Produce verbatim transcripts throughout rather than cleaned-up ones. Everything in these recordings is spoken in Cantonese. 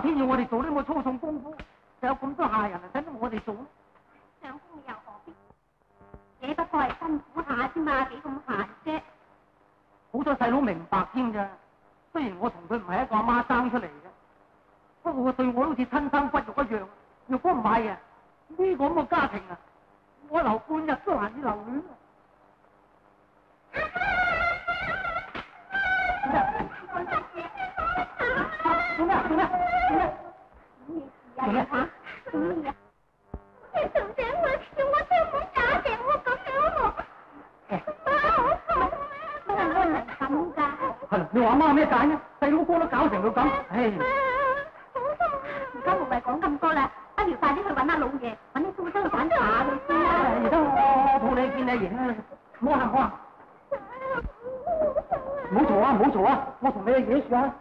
天要我哋做呢個粗重功夫，就有咁多下人啊，使乜我哋做？ 相公又何必？只不過係辛苦下啫嘛，幾咁閒啫。 好多細佬明白添咋。雖然我同佢唔係一個阿媽生出嚟嘅，不過佢對我好似親生骨肉一樣。若果唔係啊，呢、這個咁嘅家庭啊，我留半日都難以留戀啊！做咩？做咩？做咩？做咩？嚇？做咩啊？你同醒我，叫我聽唔打定我咁樣喎。媽，好痛啊！乜可能咁㗎？係，你話媽咩解呢？細佬哥都搞成到咁，唉！好痛！而家唔係講咁多啦，不如快啲去揾阿老爺，揾啲蘇州散茶佢先啦。而家我抱你見你贏啦，唔好行，唔好行。唔好嘈啊！唔好嘈啊！我同你嘅嘢說啊！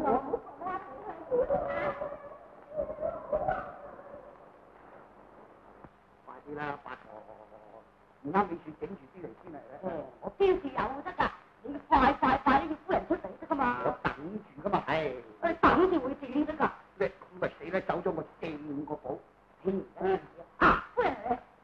快啲啦，八婆！唔啱你說整住啲嚟先嚟咧。我標示有得㗎，你快快快啲要夫人出嚟得㗎嘛。我等住㗎嘛，係。你等住會點得㗎？你咁咪死啦！走咗我四五個寶。嗯。啊！夫人。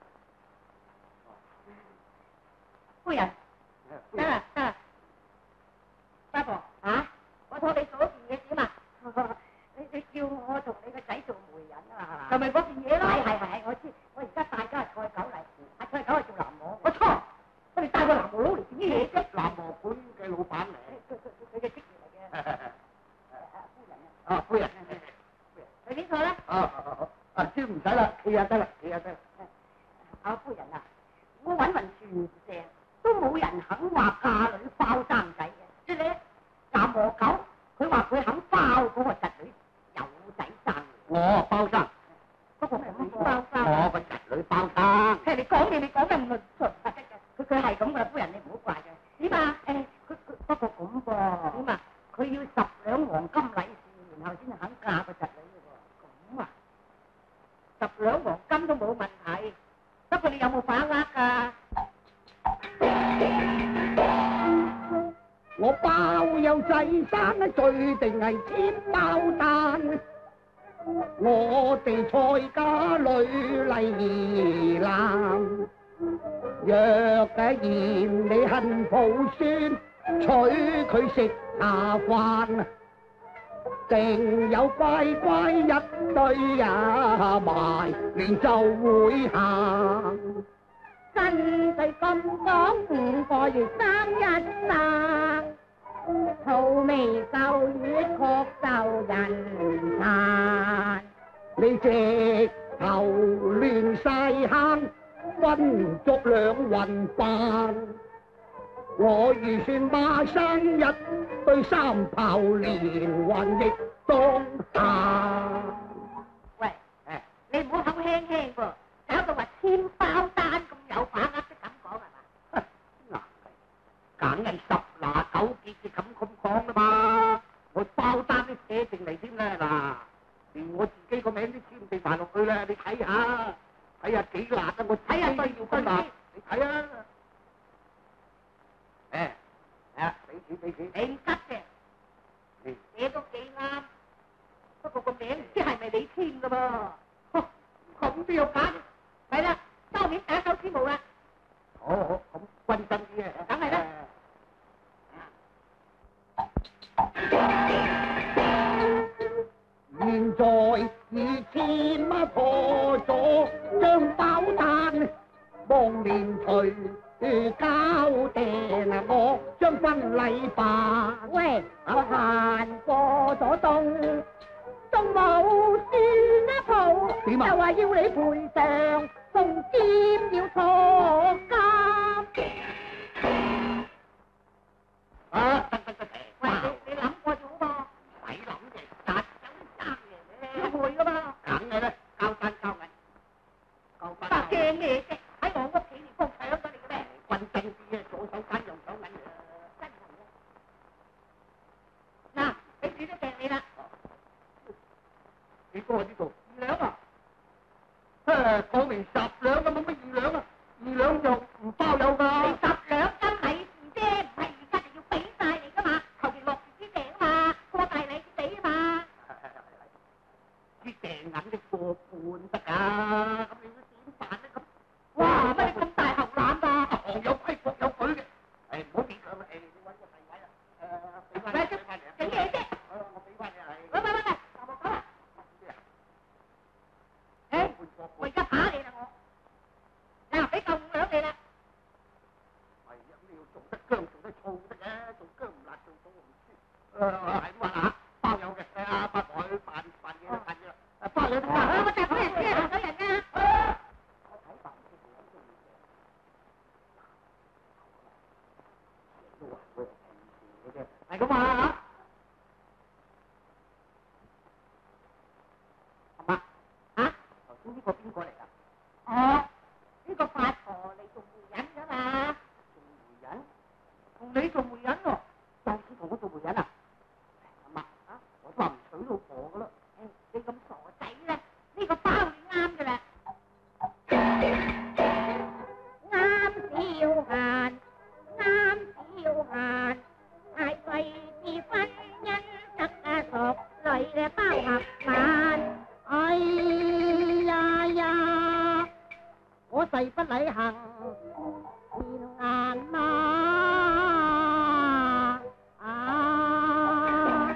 夫人。得啦得啦。八婆啊！我託你做一件嘢點啊？你你叫我同你個仔做媒人啊？係咪嗰件嘢咯？係係係，我知。我而家大家係菜狗嚟，阿菜狗係做南磨。我錯，我哋帶個南磨佬嚟做啲嘢啫。南磨館嘅老闆嚟，佢佢佢嘅職業嚟嘅。夫人啊！啊夫人，你邊個咧？啊啊啊！先唔使啦，企下得啦，企下得啦。阿夫人啊，我揾勻全城都冇人肯話嫁女包生仔嘅，即係咧南磨狗，佢話佢肯包嗰個侄女有仔生。我包生。不過咁包生，我個侄女包生。係你講嘢，你講得唔論盡得嘅。佢佢係咁噶，夫人你唔好怪嘅。點啊？誒，佢佢不過咁噃。點啊？佢要十兩黃金禮事，然後先肯嫁個侄女嘅喎。咁啊？十兩黃金都冇問題，不過你有冇把握㗎？我包有仔生，最定係煎包蛋。我哋蔡家女嚟男，若嘅嫌你恨抱孫，娶佢食茶飯，定有乖乖一對呀埋連就會行。真係咁講五個月生一生。草眉夠月確就人殘，你直頭亂晒坑，分足兩運飯。我預算孖生一對三炮連環亦當下。喂，你唔好口輕輕噃，搞到話千包單咁有把握都咁講係嘛？嗱，梗係十拿九結嘅咁咁講啦嘛，我包單都寫定嚟添啦嗱，連我自己個名都簽定埋落去啦，你睇下，睇下幾辣啊！我睇下都要咁辣，你睇啊！誒，啊，俾錢俾錢，你得嘅，寫都幾啱，不過個名唔知係咪你簽噶噃？咁都要揀，係啦，收面打手指模啦。好好，咁均真啲啊！梗係啦。現在已簽破咗張包單，望年隨交定啊！我將婚禮辦。喂，我行過咗冬，仲冇算一鋪，點啊？就話要你賠償，仲兼要坐監。啊！得得得，喂，你你諗過咗噃？唔使諗嘅，但有啲爭嘅，要賠噶嘛。梗係啦，交單交銀，交單。但驚咩啫？喺我屋企你幫搶咗你嘅咩？均真啲啊，左手單右手銀啊，真係啊！嗱，俾錢都掟你啦。幾多啊？呢度二兩啊？誒，講明十兩啊，冇乜二兩啊，二兩就唔包有㗎。你十兩金禮事啫，唔係而家就要俾晒你㗎嘛，求其落住支訂啊嘛，過大禮先俾啊嘛。 你要做得姜做得醋得嘅，做姜唔辣做醋唔酸。誒係咁話啦，包有嘅，阿八婆去辦辦嘢啦，辦嘢啦，誒包有得㗎。 我大款人先係大人㗎。 我睇辦事嘅都要嘅，都話會係平時嘅啫，係咁啊嚇。呢個邊個嚟㗎？ 哦，呢個八婆嚟做媒人㗎嘛。 做媒人？同你做媒人喎？又要同我做媒人啊？阿媽啊，我都話唔娶老婆㗎啦。 誒，你咁傻仔咧？呢個包你啱㗎啦。啱少閒，啱少閒，係為是婚姻得啊熟女嘅包合晚。 哎呀呀！我誓不禮行前眼嘛啊！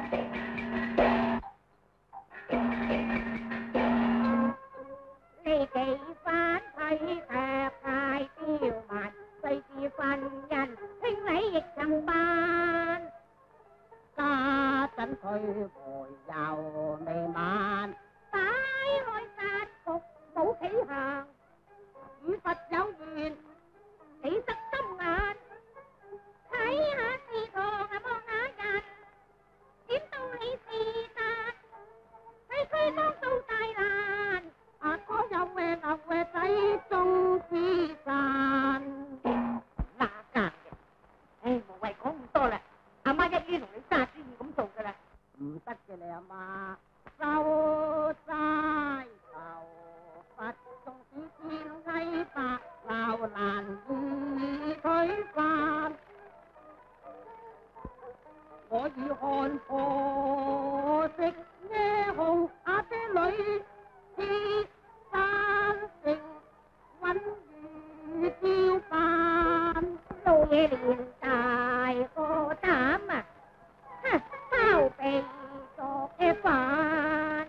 呢幾番睇劇太刁蠻，雖是婚姻清理亦曾辦， 家陣佢回又未晚。 擺開殺局冇企行， 與佛有緣， 你得心眼，睇下是堂啊望下人，點到你是但，區區當到大難， 啊哥有嘅牛嘅仔中之散， 嗱更嘅，唉無謂講咁多啦，阿媽一於同你揸主意咁做㗎啦， 唔得嘅你阿媽。收齋求佛，縱使千骯百鬧難以推翻。我已看破色野紅啊的女，鐵山城穩如雕扮。 老嘢連大個膽啊，哼包庇作嘅飯。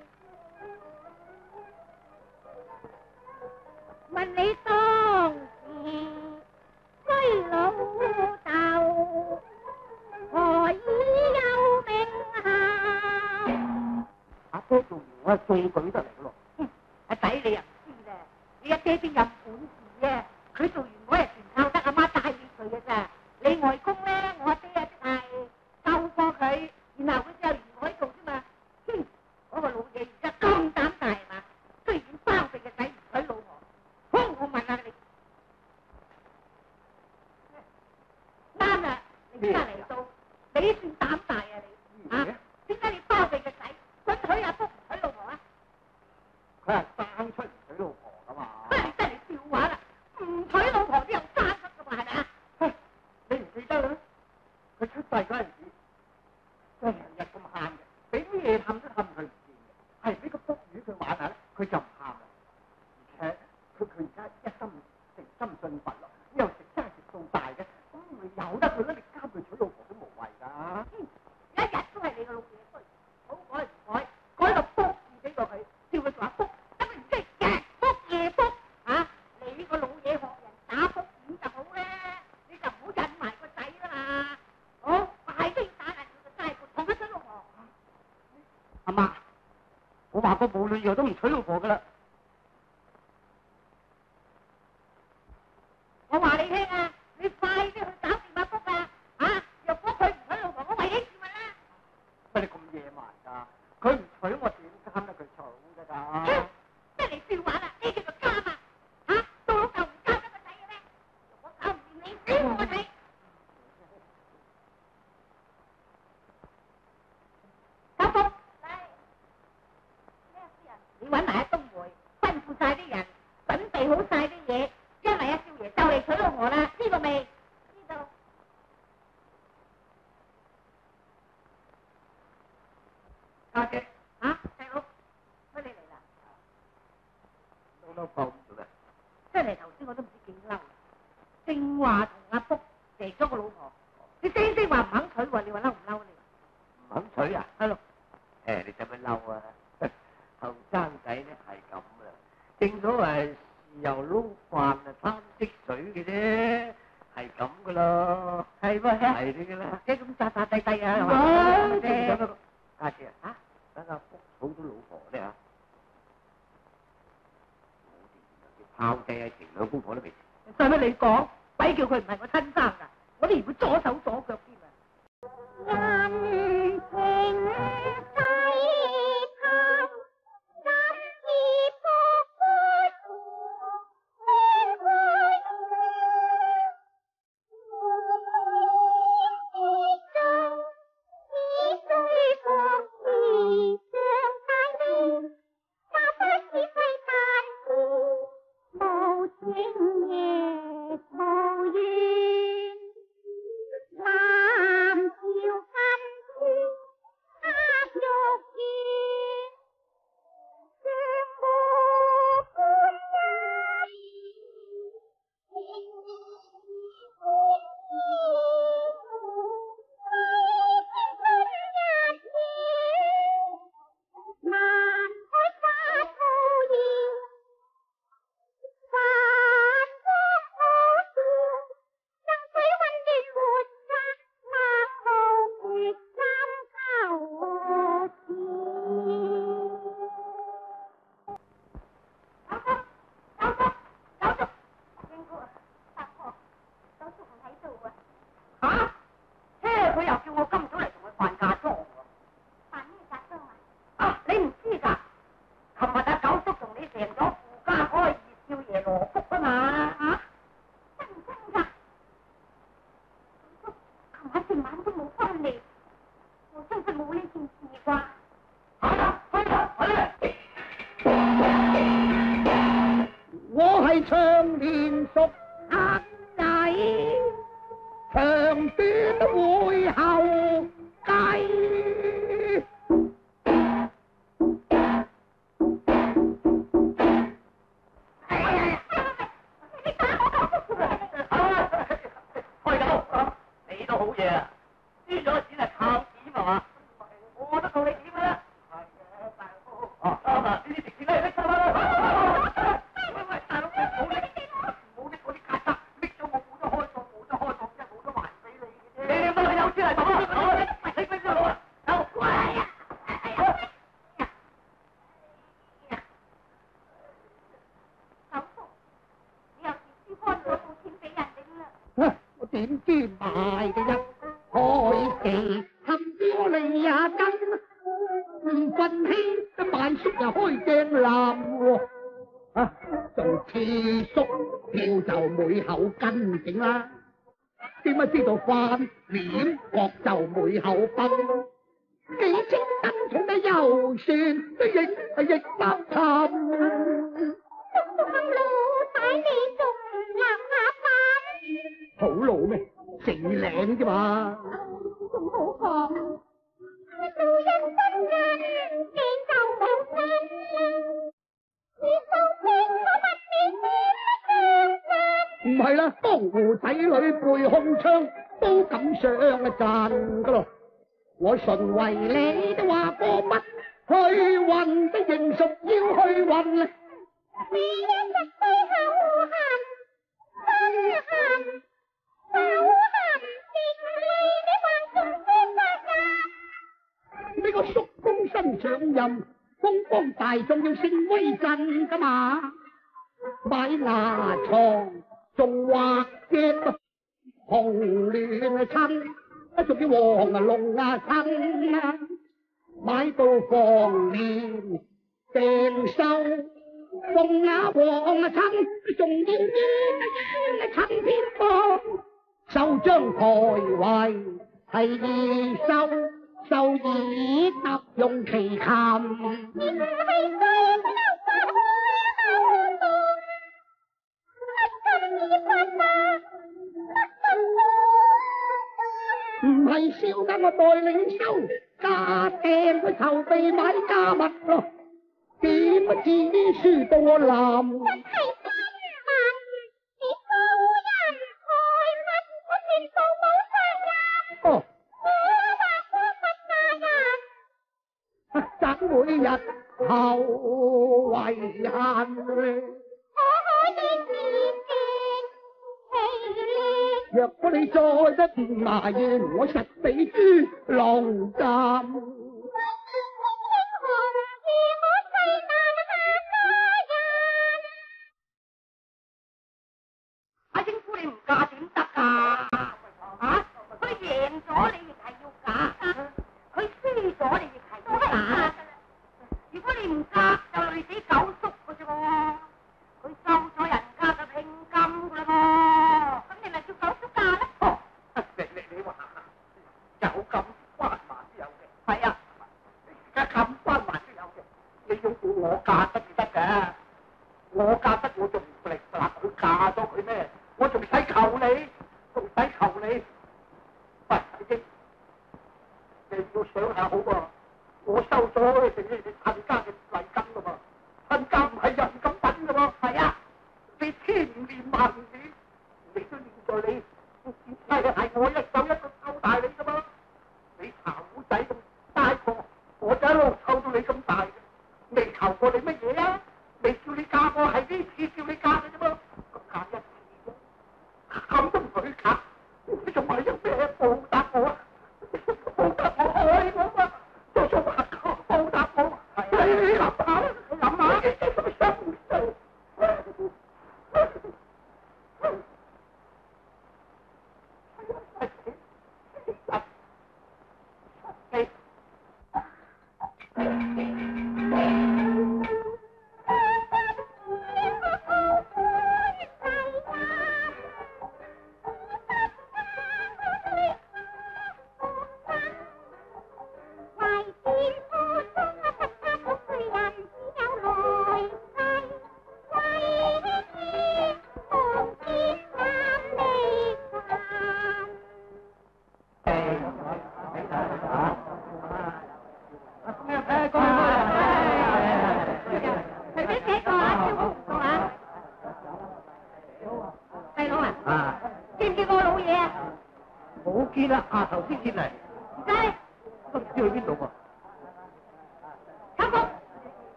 問你當時衰老豆，何以有名銜？ 阿爹做完我係最舉得嚟嘅咯。 哼，阿仔你又唔知咧，你阿爹邊有本事啊？佢做完嗰日全靠得阿媽帶住佢嘅咋。你外公咧，我阿爹啊即係救過佢，然後佢之後連我喺度啫嘛。哼，嗰個老嘢而家咁膽大嘛，居然包庇個仔唔娶老婆。哼，我問下你，啱啦，你而家嚟到，你算膽大啊你啊？點解你包庇個仔，佢娶阿福唔娶老婆啊？ 佢係生出唔娶老婆㗎嘛。 不過你真係笑話啦，唔娶老婆都有生出㗎嘛，係咪啊？ 你唔記得啦？佢出世嗰陣時，真係日日咁喊嘅，俾咩氹都氹佢唔見嘅，係俾個卜魚佢玩下咧，佢就唔喊啦。而且佢佢而家一心誠心信佛咯，又食齋食到大嘅，咁咪由得佢啦，你監佢娶老婆都無謂㗎。 嗯，一日都係你個老嘢衰，好改唔改，改到卜字俾過佢，叫佢做阿卜，咁佢唔知係日卜夜卜嚇。你個老嘢學人打卜點就好咧，你就唔好引埋個仔啦嘛。好，快啲打爛佢個齋盤，同佢娶老婆。 阿媽，我話過無論如何都唔娶老婆㗎啦。 我話你聽啊，你快啲去搞掂阿卜啊！嚇，若果佢唔娶老婆，我為你自問啦。 乜你咁野蠻㗎？佢唔娶我點監得佢娶㗎咋？ 即係你笑話啦，呢叫做監啊！嚇，做老豆唔監得個仔嘅咩？如果搞唔掂你，俾我睇。家福，嚟咩事啊？你揾埋阿東梅， 哦，係喎， 係啲啦。 即係咁扎扎地地啊，係嘛？ 家姐啊，等阿福娶咗老婆咧嚇，我哋原來嘅炮製係前兩公婆都未。 使乜你講？鬼叫佢唔係我親生㗎，我連會左手左腳添啊！ 人情世態，今是福灰天灰中，只需服侍上大名，哪怕是非但是無情亦無怨。南朝金豬黑玉燕，相和歡欣。南海花吐豔，繁光可笑。生水溫暖活摘，那好決心求走叔，走叔，走叔，英哥，八婆，走叔唔喺度啊！嚇？車佢又叫我今早嚟同佢辦嫁妝喎。 辦咩嫁妝啊？ 啊，你唔知㗎？琴日阿九叔同你成咗富家嗰個二少爺羅福啊嘛嚇！ 真唔真㗎？琴晚成晚都冇翻嚟，我相信冇呢件事啩。 係啊，係啊，係啊！ 我係長年熟客仔，長短會後計。 開狗，你都好嘢啊！輸咗錢係靠點係嘛？我都到你點㗎啦。係嘅，大佬。哦，啱啊！呢啲值錢嘅拎出啦！喂喂，大佬，唔好拎，唔好拎嗰啲曱甴，拎咗我冇得開檔，冇得開檔，即係冇得還俾你嘅啫。你點解有錢嚟講啊？攞你，你俾邊度啊？走！喂呀！ 九叔，你又蝕輸開咗冇錢俾人哋啦。 我點知賣嘅一開地冚咗你呀根，唔忿氣都賣叔又開正南喎，啊仲次叔票就每口跟整啦，點解知道飯臉角就每口崩，幾清燈重嘅油船都亦係亦包沉。 叔叔咁老仔，你仲唔立下飯？ 好老咩？四領啫嘛。 仲好講，做人真人你就冇分，你收聲我問你點唔係啦，江湖仔女背空槍都敢上啊陣噶咯。我純為你都話過乜，去運的認熟要去運啊！ 你一實對口痕，真痕，手痕，定你你還仲知責任？ 呢個叔公新上任，風光大眾要先威震噶嘛，買牙床仲畫隻紅亂親，啊仲要黃啊龍啊親啊，買到房年訂收鳳啊黃啊親，仲要煙啊煙啊親天光，收張台位係二收。就以搭用其琴， 你唔係對手法開口不禁已發達，不唔係燒緊我代領收，家訂佢籌備買家物咯，點不知輸到我冧。 真係真問，你高人開乜？我全部冇責任。 哦。怎每日後遺憾？ 可可的自變，氣力若果你再不變埋怨，我實死豬籠站。 阿英夫你唔嫁點得㗎？啊！佢贏咗你亦係要嫁，佢輸咗你亦係要嫁。如果你唔嫁，就累死九叔㗎啫喎。佢收咗人家嘅聘金㗎啦喎。咁你咪叫九叔嫁咧？ 哦，你你你話有咁關還都有嘅。係啊，而家咁關還都有嘅。你要叫我嫁得至得嘅，我嫁得我仲唔力嗱佢嫁咗佢咩？我仲使求你，仲使求你。喂，已經你要想下好喎，我收咗你你你親家嘅禮金㗎嘛，親家唔係人咁品㗎喎。係啊，你千年萬年，你都念在你，係係我一手一個湊大你㗎嘛。你茶壺仔咁大個，我就一路湊到你咁大嘅，未求過你乜嘢啊？未叫你嫁過，係呢次叫你嫁嘅啫嘛。咁嫁一次啫，咁都唔許嫁，你仲話有咩報答我啊？報答我愛我嘛，就算話報答我，你你諗下，你諗下，你真係想唔到。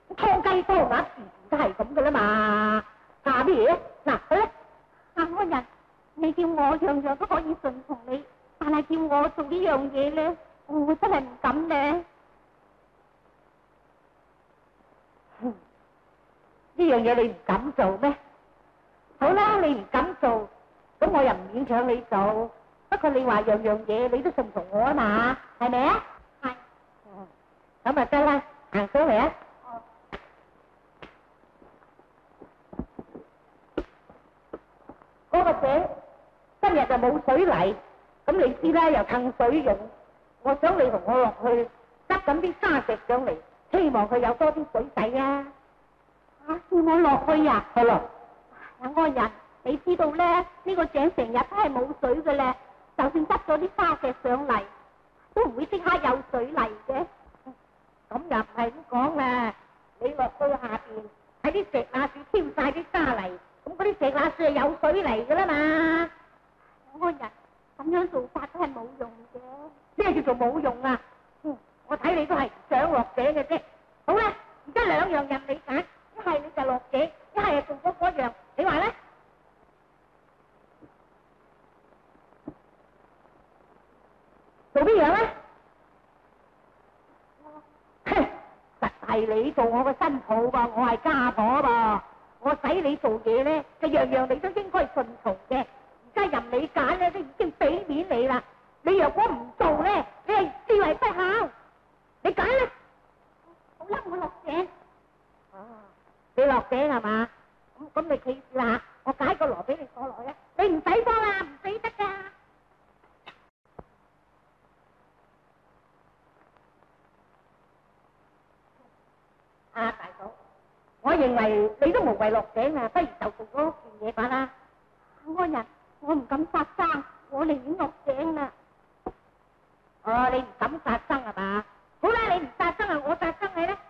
劏雞多鴨時時都係咁噶啦嘛，怕咩嘢？嗱，去啦！ 夏安人，你叫我樣樣都可以順從你，但係叫我做呢樣嘢咧，我真係唔敢咧。 呢樣嘢你唔敢做咩？好啦，你唔敢做，咁我又唔勉強你做。不過你話樣樣嘢你都順從我啊嘛，係咪啊？ 係。 咁咪得啦，行上嚟啊！嗰個井今日就冇水嚟，咁你知啦，又趁水用。我想你同我落去執緊啲沙石上嚟，希望佢有多啲水洗啊！ 啊，叫我落去啊？ 係咯。 夏安人，你知道咧，呢個井成日都係冇水嘅咧，就算執咗啲沙石上嚟，都唔會即刻有水嚟嘅。 咁又唔係咁講啊！你落到下邊喺啲石罅樹挑晒啲沙嚟，咁嗰啲石罅樹係有水嚟噶啦嘛！ 夏安人，咁樣做法都係冇用嘅。 咩叫做冇用啊？嗯，我睇你都係唔想落井嘅啫。好啦，而家兩樣任你揀，一係你就落井，一係就做嗰嗰樣，你話咧？做邊樣咧？哼，實係你做我個新抱噃，我係家婆噃，我使你做嘢咧，就樣樣你都應該順從嘅。而家任你揀咧，都已經俾面你啦。你若果唔做咧，你係視為不孝。你揀啦。 好啦，我落井。 哦，你落井係嘛？咁咁你企住啦，我解個羅俾你坐落去啊！你唔使幫啦，唔死得噶。啊，大嫂，我認為你都無謂落井啊，不如就做嗰件嘢吧啦。 夏安人，我唔敢殺生，我寧願落井啦。 哦，你唔敢殺生係嘛？好啦，你唔殺生啊，我殺生你咧。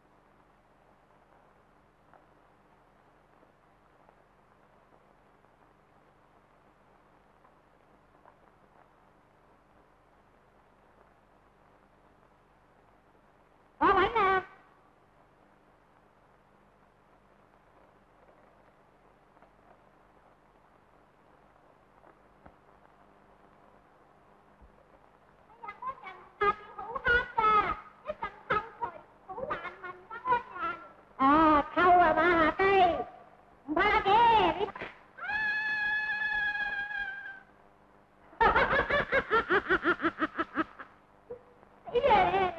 我揾啊！哦，臭係嘛下低，唔怕嘅，你。死嘢！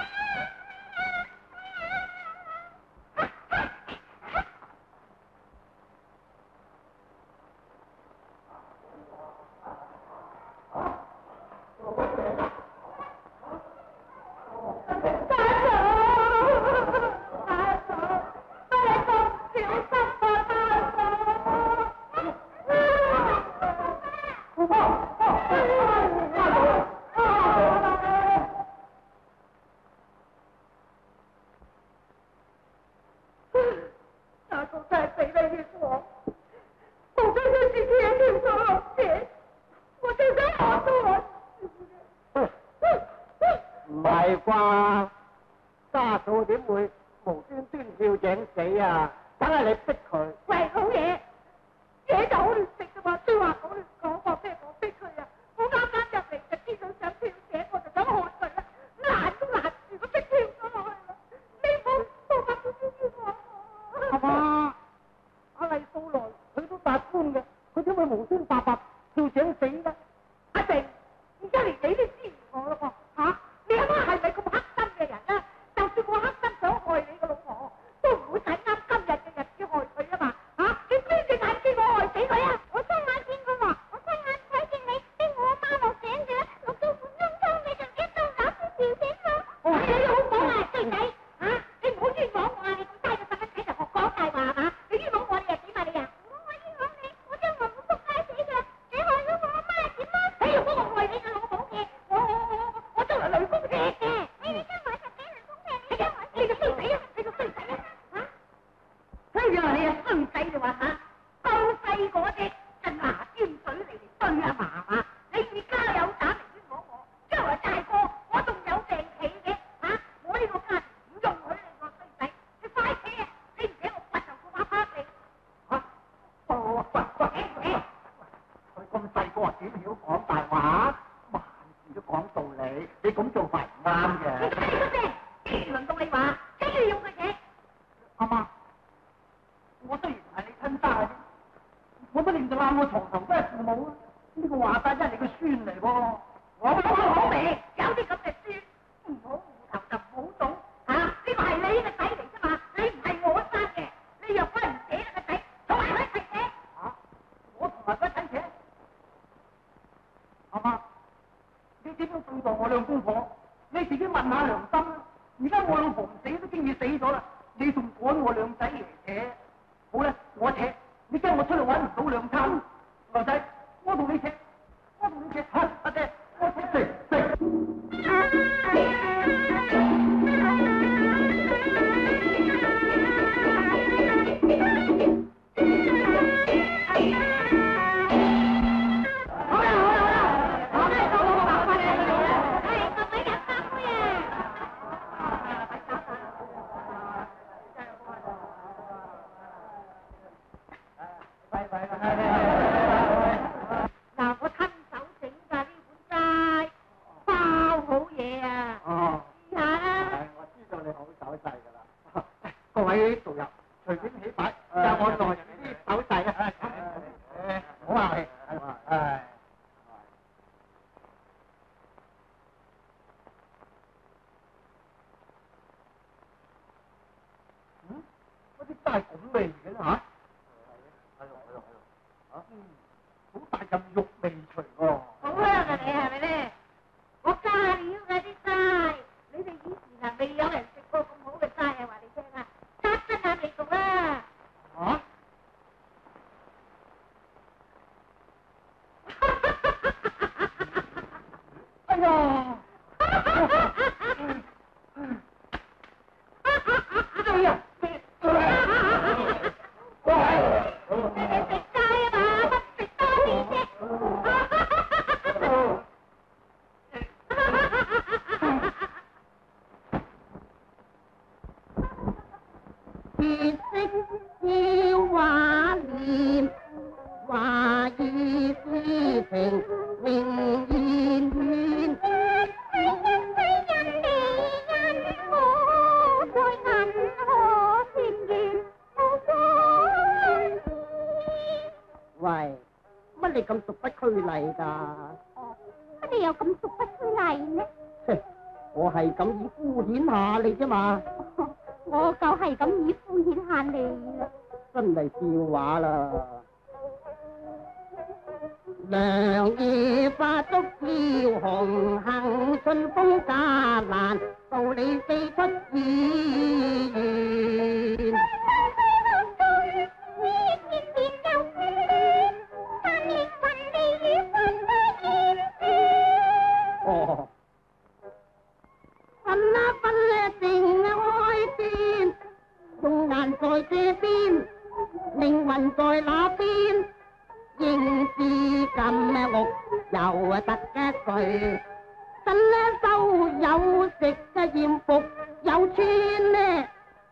唔係啩？家嫂點會無端端跳井死啊？梗係你逼佢。 喂，好嘢，嘢就好亂食噶嘛，雖話好亂講，話咩我逼佢啊？我啱啱入嚟就知道想跳井，我就想喝佢啦，攔都攔住，我逼跳咗落去啦。你冇冇法子先知我？ 係嘛？阿麗素來佢都達官嘅，佢點會無端白白跳井死咧？ 阿靜，而家連你都支持我啦喎，嚇！你阿媽係咪咁黑心嘅人啊？就算我黑心想害你個老婆，都唔會睇啱今日嘅日子害佢啊嘛！嚇！你邊隻眼見我害死佢啊？ 我親眼見過喎，我親眼睇見你逼我阿媽落井嘅，落到半空中你就一刀斬斷條頸咯。 哦， 你好講啊，衰仔嚇！你唔好冤枉我啊！你咁低個細蚊仔就學講大話係嘛？你冤枉我你又點啊你啊？ 我可以講你，我將我五叔拉死㗎，你害咗我阿媽咁做法唔啱嘅。 你睇嗰隻，輪到你話，即係用嘅嘢。 阿媽，我雖然係你親生嘅啫，我都令到攬我床頭都係父母啊！呢個話晒真係你個孫嚟喎。 我講到好明，有啲咁嘅孫，唔好糊頭就唔好種嚇。呢個係你嘅仔嚟啫嘛，你唔係我生嘅。你若果唔捨得個仔，同埋佢一齊寫。 嚇！我同埋佢一齊寫。阿媽，你點樣對待我兩公婆？你自己問下良心啦！而家我老婆唔死都經已死咗啦，你仲趕我兩仔嚟扯？好啦，我扯，你驚我出去揾唔到兩餐？牛仔，我同你扯，我同你扯，嚇阿姐，我扯食食。 嗱，我親手整㗎呢碗齋，包好嘢啊！ 哦， 試下啦。 係，我知道你好手勢㗎啦。各位導遊，隨便起擺，有我內啲手勢啦。誒，好客氣。係。嗯？嗰啲真係咁味嘅嚇？係咯係咯係咯。嚇？嗯，好大陣肉味除喎。 好香啊你係咪咧？我加料嘅啲齋，你哋以前啊未有人食過咁好嘅齋啊！話你聽啊，得真係味道啦！ 嚇？哎呀！哎呀！ 你哋食齋啊嘛，乜食多啲啫？ 別識笑話念，話意思情明言言。 係因為人離人，我在銀河團圓無關事。 喂，乜你咁俗不拘禮㗎？ 哦，乜你又咁俗不拘禮呢？ 切，我係咁以敷衍下你啫嘛， 我就係咁以敷衍下你啦。 真係笑話啦。良夜發足照紅杏，春風加蘭，道理四出自然。哦，分啦分啦定開邊，用眼在這邊，靈魂在那邊，應知咁屋又得一句，真啦收有食嘅艷福有穿呢。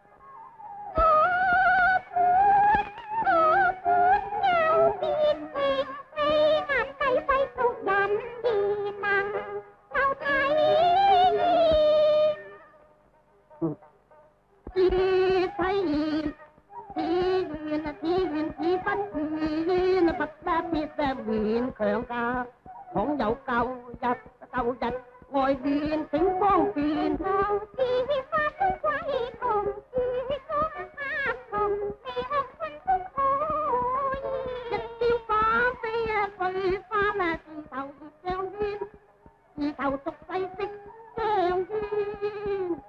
只體現，只願啊，只願只不自願啊，不得必啊勉強㗎。倘有舊日舊日愛戀請方便。同是花中鬼，同是中黑同，未向春風可以。一朝花飛啊，碎翻啊，自頭熱上圈，自頭俗世色相圈。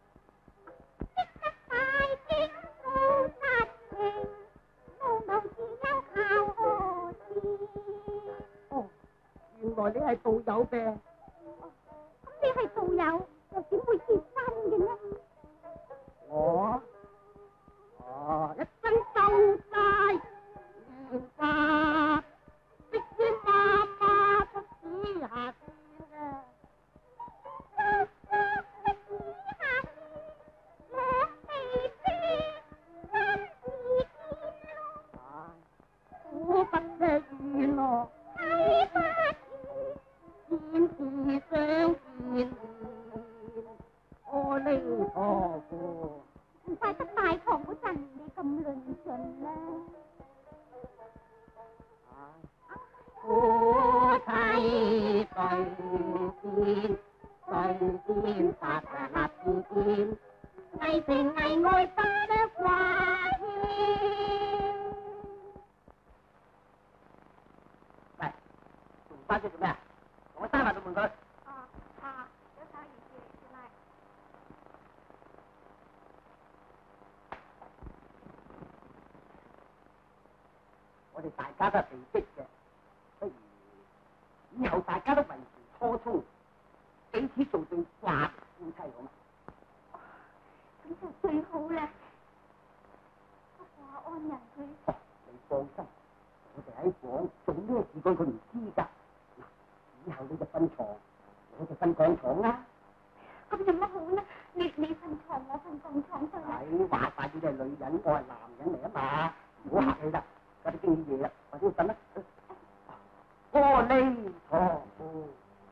哦，原來你係導遊嘅。 咁你係導遊，又點會結婚嘅呢？ 我，哦，一生收晒原花，即使媽媽不止下先啊。苦不吃遠咯，睇不見，見是相見。 翻出做咩啊？同我閂埋道門佢。 啊啊，有手儀事嚟，師奶。 我哋大家都係被逼嘅，不如以後大家都維持初衷，彼此做對掛夫妻好嘛？ 咁就最好啦。不過安人佢。 哦，你放心，我哋喺房做咩事幹佢唔知㗎。嗱，以後你就瞓床，我就瞓鋼床啦。 咁有乜好呢？你你瞓床，我瞓鋼床得啦。 係話晒你係女人，我係男人嚟啊嘛，唔好客氣啦。家啲經已夜啦，或者瞓啦。阿彌陀佛。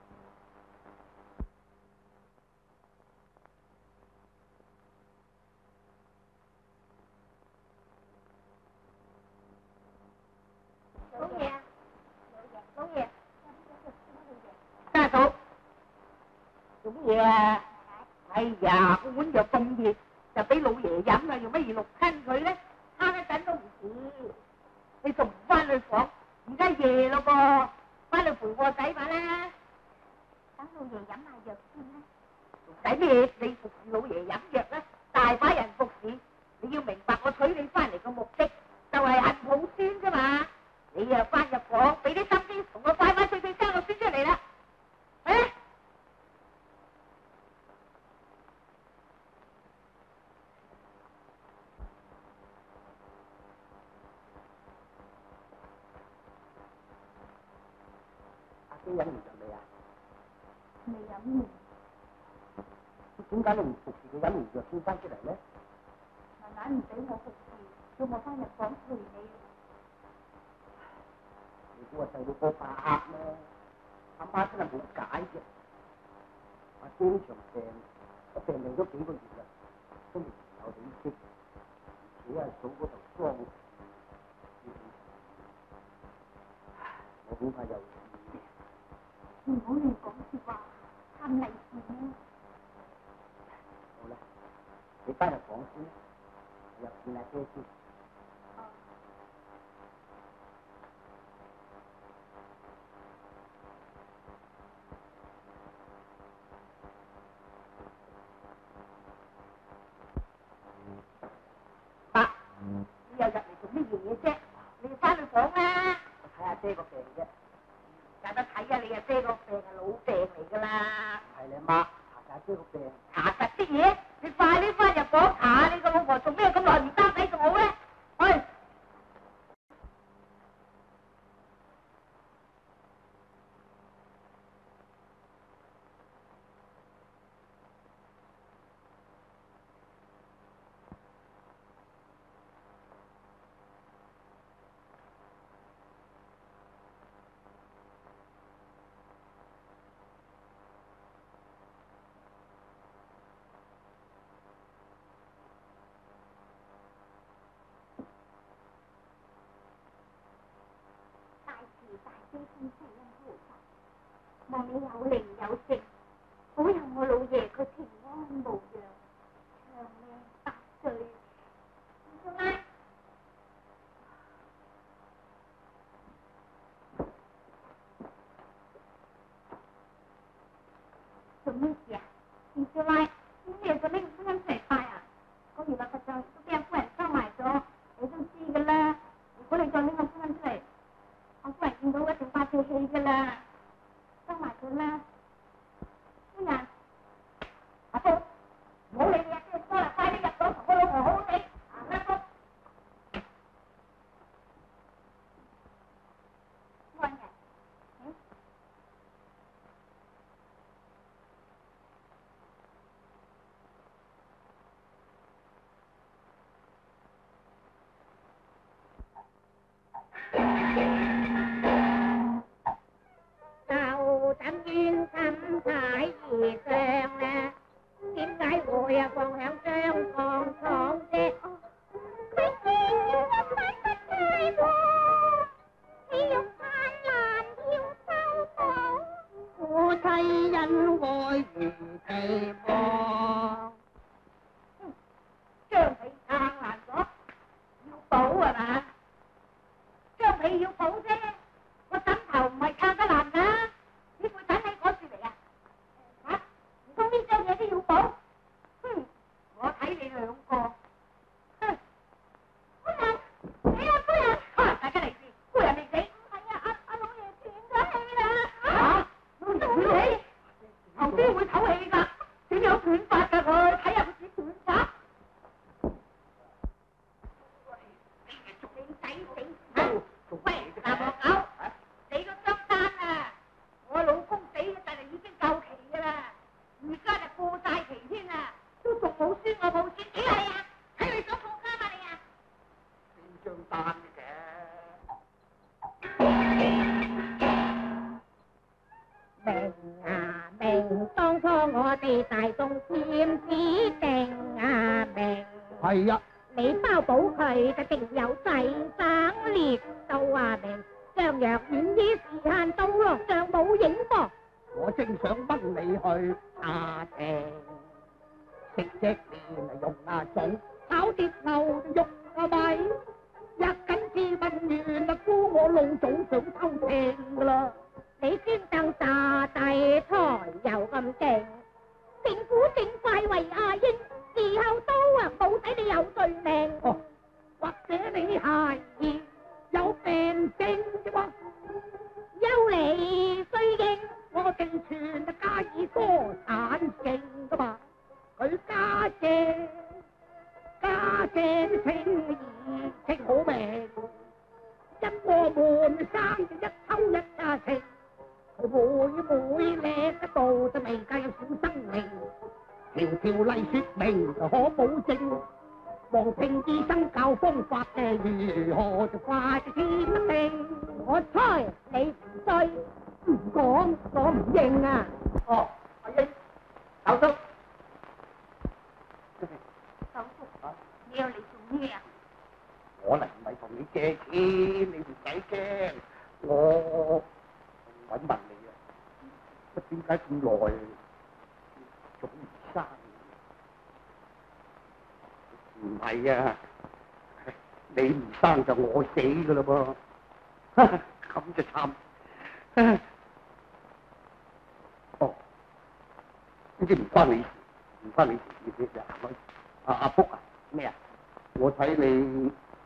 老爺啊，老爺，老爺， 家嫂，做乜嘢啊？哎呀，個碗藥咁熱，就俾老爺飲啦，用乜嘢淥親佢咧？撐一陣都唔止。你仲唔翻去房？而家夜咯噃，翻去陪我個仔吧啦。 等老爺飲下藥先啦。 仲使咩？你服侍老爺飲藥咧？大把人服侍。你要明白，我娶你翻嚟嘅目的就係恨抱孫啫嘛。你啊翻入房，俾啲心機同我快快脆脆生個孫出嚟啦。啊！ 阿姐飲完藥未啊？ 未飲完。 點解你唔服侍佢飲完藥先翻出嚟咧？ 奶奶唔俾我服侍，叫我翻入房陪你。 你估個細佬哥怕咩？阿媽真係冇解嘅。阿姐呢場病，我病病咗幾個月啦，都未有起色，而且係嫂嗰頭裝住，我恐怕又唔好亂講説話，貪利是啦。 好啦，你翻入房先，入見阿姐先。 爸，你又入嚟做乜嘢啫？你翻去房啦。 我睇下姐個病啫。 有得睇啊！你阿姐個病係老病嚟噶啦。 係你媽查下姐個病。 查實啲嘢，你快啲翻入房查下你個老婆做咩咁耐唔擔仔仲好咧？去。 大悲觀世音菩薩，望你有靈有性，保佑我老爺佢平安無恙，長命百歲。師奶，做咩事啊？二師奶，點解做呢個婚姻出嚟拜啊？嗰月立佛像都俾阿夫人收埋咗，你都知噶啦。如果你再拎個婚姻出嚟，我夫人見到一定發脾氣噶啦，收埋佢啦。夫人，阿叔，唔好理你啊，即係哥啦，快啲入咗同我老婆好好地行啦，叔。安人，嗯？ 就等冤親睇異相咧，點解會啊放響雙房床啫？ 佢見一番不大喎，氣肉燦爛要收房， 夫妻恩愛如期望。 張被撐爛咗，要補係嘛？張被要補啫，個枕頭唔係撐得爛㗎。 為大眾占指定啊命。 係啊， 你包保佢就定有濟生烈到啊命，將藥丸於時限到咯，尚冇影噃。 我正想掹你去茶亭，食隻麵啊用啊餸，炒碟牛肉啊米，一緊自問完啊估我老早想偷聽噶啦。 你專登炸大台又咁勁，政府正快為阿英，以後都啊冇使你有罪名。 哦，或者你係有病症啫喎， 休嚟衰應， 我哋全啊加以歌產性噶嘛，佢家姐家姐清義清好命，一個門生就一抽一家情。佢每每叻得到就未計有小生命，條條例説明就可保證，黃庭醫生教方法嘅如何就快啲簽得定。 我猜你唔衰，唔講我唔認啊！ 哦，阿英，手叔， 手叔，你又嚟做咩啊？ 我嚟唔係同你借錢，你唔使驚。我揾問你啊，乜點解咁耐仲唔生？唔係啊，你唔生就我死噶啦噃，咁就慘。哦，呢啲唔關你事，唔關你事，你就行開。阿阿福啊，咩啊？我睇你。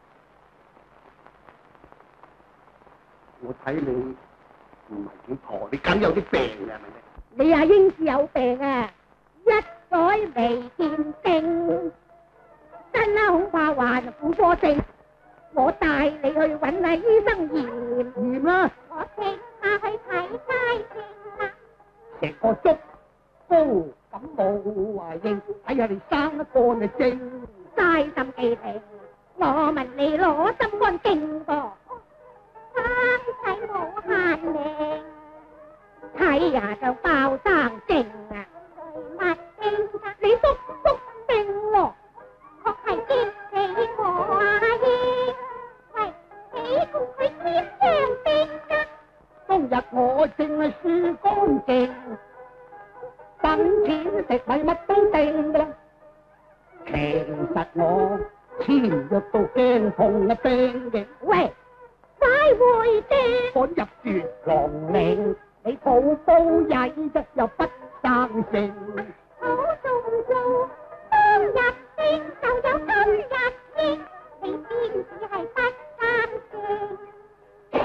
我睇你唔係幾妥，你梗有啲病嘅係咪咧？ 你阿英是有病啊，一改未見症，真啦恐怕患婦科症。我帶你去揾下醫生驗驗啦， 我即刻去睇街症啦。 食個粥煲感冒啊應，睇下你生一個就症， 嘥心機聽，我問你攞心肝經噃。生仔冇限命，睇下就爆生症啊！乜症啊？你叔叔病喎，確係激死我阿姨。喂，你同佢簽張病啊？ 當日我正係輸乾淨，等錢食係乜都定噶啦。其實我簽約到驚痛嘅病嘅。 喂！快回正， 趕入絕狼嶺，你抱抱曳啫又不生性。 好做唔做？當日應就有今日應，你先至係不生性。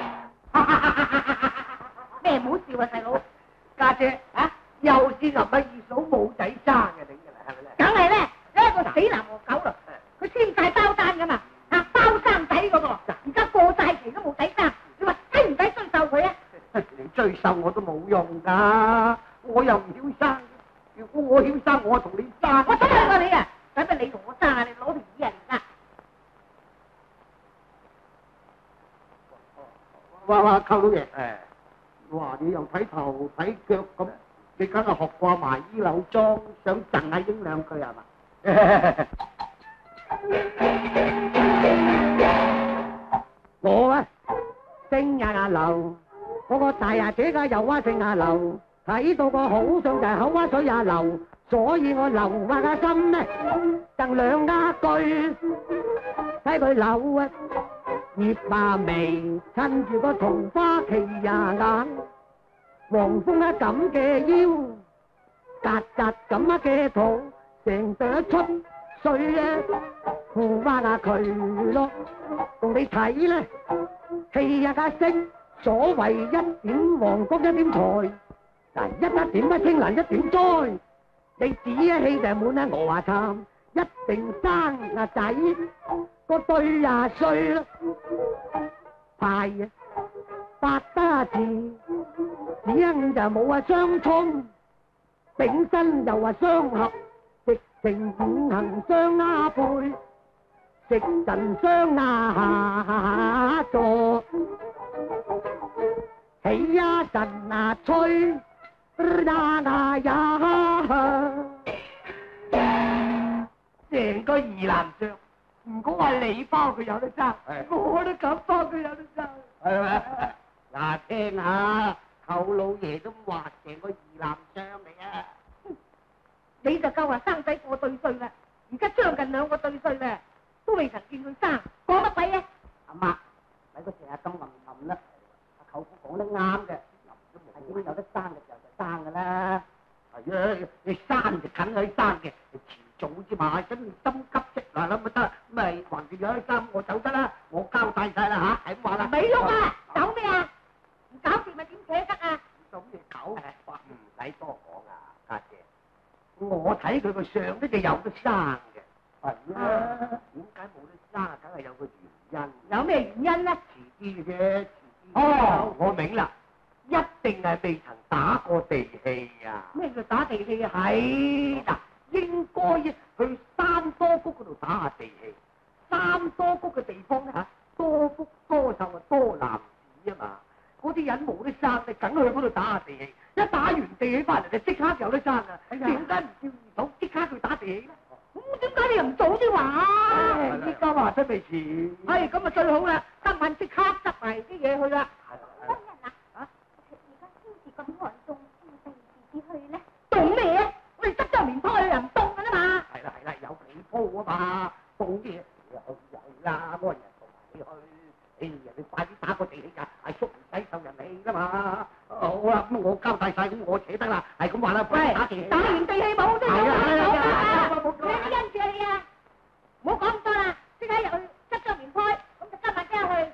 咩唔好笑啊，細佬？ 家姐啊，又是臨喺二嫂冇仔生嘅，頂嘅啦，係咪咧？ 梗係咧，呢一個死男和狗啦，佢簽晒包單噶嘛，啊包生仔嗰個，而家過晒期都冇仔生，你話使唔使追究佢啊？ 你追究我都冇用㗎，我又唔曉生。如果我曉生，我同你生。 我想問過你啊，使乜你同我爭啊？你攞條紙啊而家？ 哇哇，溝到嘢！誒，哇！你又睇頭睇腳咁，你梗係學過埋衣柳裝，想贈阿英兩句係嘛？我啊，姓阿劉，嗰個大牙姐嘅又話姓阿劉，睇到個好相就係口話水阿劉，所以我留下個心呢，贈兩家句，睇佢扭啊，葉馬眉，襯住個桃花旗呀眼，黃蜂啊咁嘅腰，曱甴咁啊嘅肚，成朵出水啊，胡話下佢咯，同你睇咧，氣呀家色，所謂一點黃光一點財，嗱一一點一青蘭一點災，你指一氣就滿啊我話慘，一定生啊仔，個對呀衰啦，派啊八打字，只因就冇話相沖，丙身又話相合。直情五行相壓配，食神相壓座，起呀神啊吹， 呀呀！ 成個二男將，如果話你包佢有得爭，我都敢包佢有得爭。 係咪？嗱，聽下舅老爺都話成個二男將嚟啊！ 你就夠話生仔過對歲啦，而家將近兩個對歲啦，都未曾見佢生，講乜鬼啊？ 阿媽，咪佢成日咁吟吟啦。阿舅父講得啱嘅，係點有得生嘅時候就生㗎啦。係啊，你生就梗係生嘅，遲早之嘛，真心急啫嗱，咁咪得，咪橫掂有得生，我走得啦，我交代晒啦嚇，係咁話啦。 咪喐啊！走咩啊？唔搞掂咪點扯得啊？ 做咩搞？唔使多講啊，家姐。我睇佢個相咧就有得生嘅。係啊，點解冇得生啊？梗係有個原因。 有咩原因咧？ 遲啲嘅啫，遲啲。 哦，我明啦，一定係未曾打過地氣啊！ 咩叫打地氣啊？ 係嗱，應該去三多谷嗰度打下地氣。三多谷嘅地方咧嚇，多福多壽啊，多男子啊嘛。嗰啲人冇得生，你梗去嗰度打下地氣。一打完地氣翻嚟就即刻有得生啊！點解唔叫二嫂即刻去打地氣咧？ 咁點解你又唔早啲話？ 依家話得未遲。 係咁啊最好啦，今晚即刻執埋啲嘢去啦。 夫人啊，啊，而家天時咁寒，仲要第二時至去咧？ 凍咩啊？我哋執咗棉胎又唔凍㗎啦嘛。 係啦係啦，有被鋪啊嘛，凍啲嘢係啦，安人同埋你去。哎呀，你快啲打個地氣㗎，阿叔唔使受人氣㗎嘛。好啦，咁我交代晒，咁我扯得啦，係咁話啦， 喂， 打地氣。 打完地氣冇得係啊係啊係啊你因住你啊！唔好講咁多啦，即刻入去執咗棉胎，咁就今晚即刻去。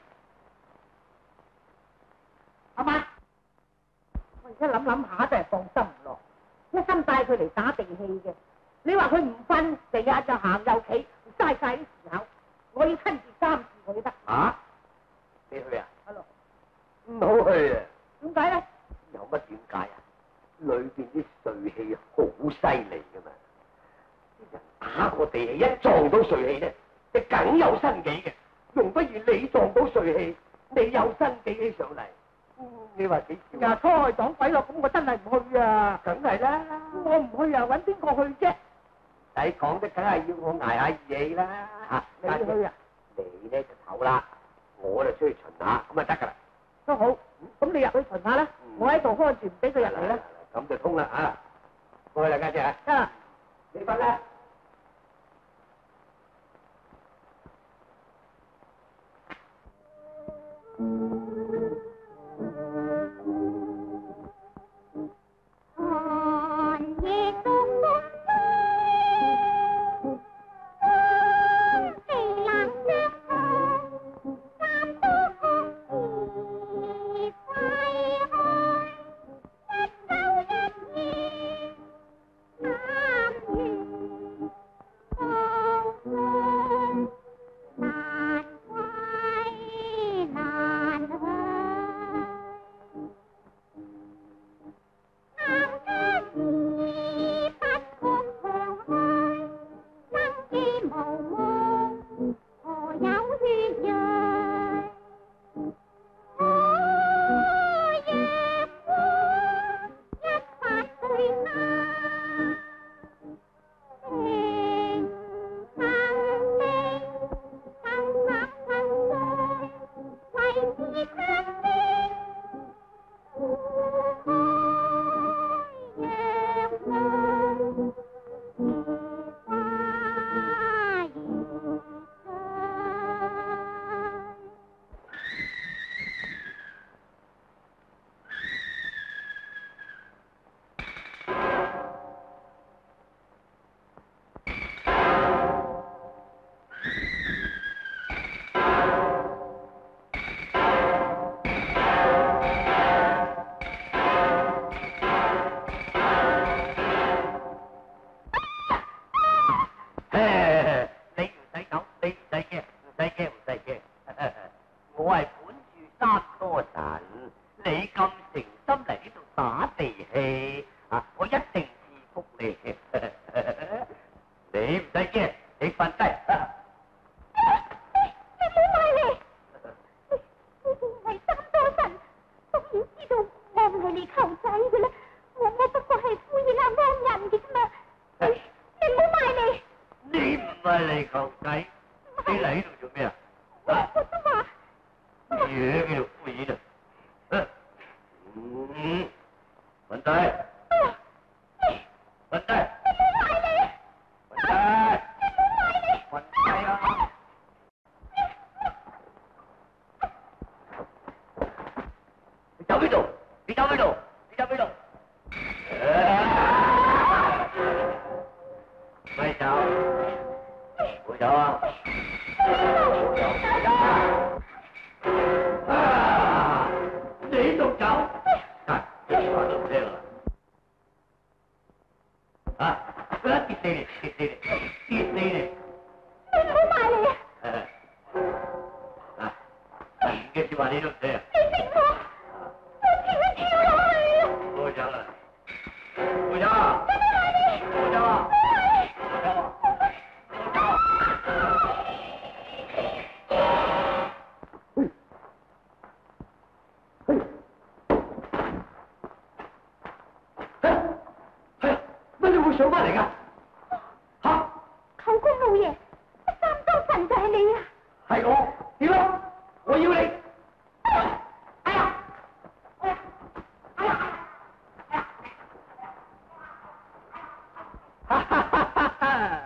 好嘛？我而家諗諗下都係放心唔落，一心帶佢嚟打地氣嘅。你話佢唔瞓，成日就行又企，嘥晒啲時候。我要親自監視佢得。 嚇？你去啊？ 係咯。 唔好去啊！ 點解咧？ 有乜點解啊？裏邊啲水氣好犀利噶嘛！啲人打個地氣，一撞到水氣咧，就梗有生機嘅。仲不如你撞到水氣，你有生機起上嚟。嗯，你話幾時？ 呀，初開撞鬼咯，咁我真係唔去啊！ 梗係啦， 我唔去啊，揾邊個去啫？ 使講得梗係要我捱下義氣啦。嚇， 你去啊？ 你咧就唞啦，我就出去巡下，咁啊得㗎啦。 都好，咁你入去巡下啦，我喺度開住唔俾佢入嚟啦。 咁就通啦啊！過去啦，家姐啊。 得啦。 你瞓啦。 寒夜獨風吹，地冷霜凍，三多谷時快開，一晝一夜三月放風，難歸難去。探家時不覺長開，生機無夢，何有血淚？我若果一發對眼，情曾經曾合曾在，為是他的苦愛若淚，如花如水。 誒，你唔使走，你唔使驚，唔使驚，唔使驚。我係本住三多神，你咁誠心嚟呢度打地氣啊，我一定賜福你。你唔使驚，你瞓低。 你唔好埋嚟！你你哋係三多神，當然知道我唔係嚟求仔嘅啦。我我嘢叫做敷衍啊！嗯，文仔，文仔，文仔，文仔啊！你走邊度？你走邊度？你走邊度？咪走，唔好走啊！唔好走啊！你仲走？係，你話都唔聽啦。啊！佢一跌死你，跌死你，跌死你！ 你唔好埋嚟啊！ 啊！唔嘅説話你都唔聽啊！ 你識我，我跳一跳落去啊！ 唔好走啦！唔好走啊！ 你唔好埋嚟！ 唔好走啊！唔好走啊！乜你會上翻嚟㗎？嚇！ 舅公老爺，三周神就係你啊！ 係我，點啊？我要你！哎呀！哎呀！哎呀！哎呀！哈哈哈哈哈！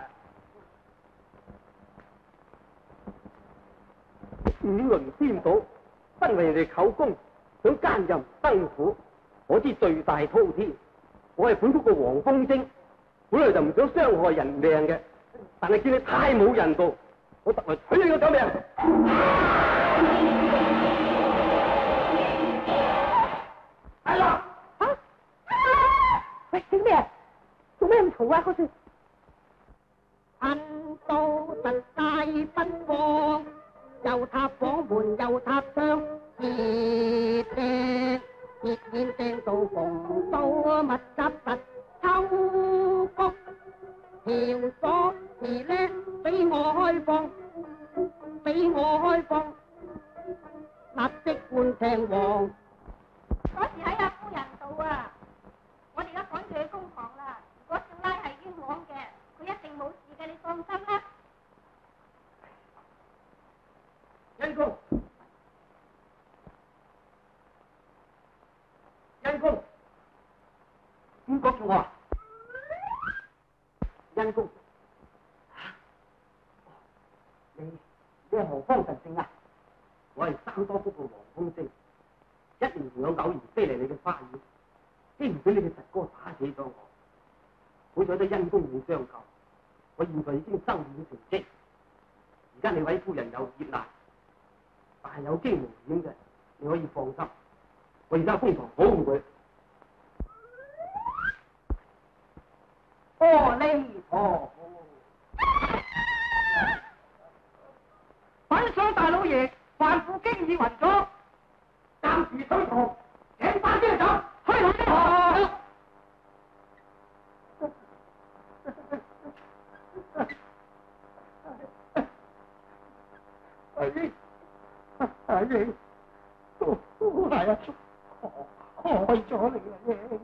五輪顛倒，身為人哋舅公，想奸淫辛苦，我知罪大滔天。我係本谷嘅黃風禎，本來就唔想傷害人命嘅，但係見你太冇人道，我特來取你個狗命。係啦， 嚇！喂，整咩啊？做咩咁嘈啊？嗰時恨到實界奔放，又踏房門又踏窗，熱掟熱面掟到紅到密集實秋谷，條鎖匙咧俾我開放，俾我開放，立即換成黃。 嗰時喺阿夫人度啊，我哋而家趕住去公堂啦。如果少奶係冤枉嘅，佢一定冇事嘅，你放心啦。 恩公，恩公，邊個叫我啊？恩公，你你係何方神聖啊？我係三多福嘅黃風禎，一年前我偶然飛嚟你嘅花園，希唔俾你嘅侄哥打死咗我，好彩得恩公願相救，我現在已經修煉成績，而家你位夫人有劫難。但係有驚無險嘅，你可以放心。我而家封堂保護佢。阿彌陀佛！稟上大老爺，凡父經已暈咗，暫時退堂，請把車走，開堂的堂。阿英。阿英，都都係阿叔害咗你啊！英，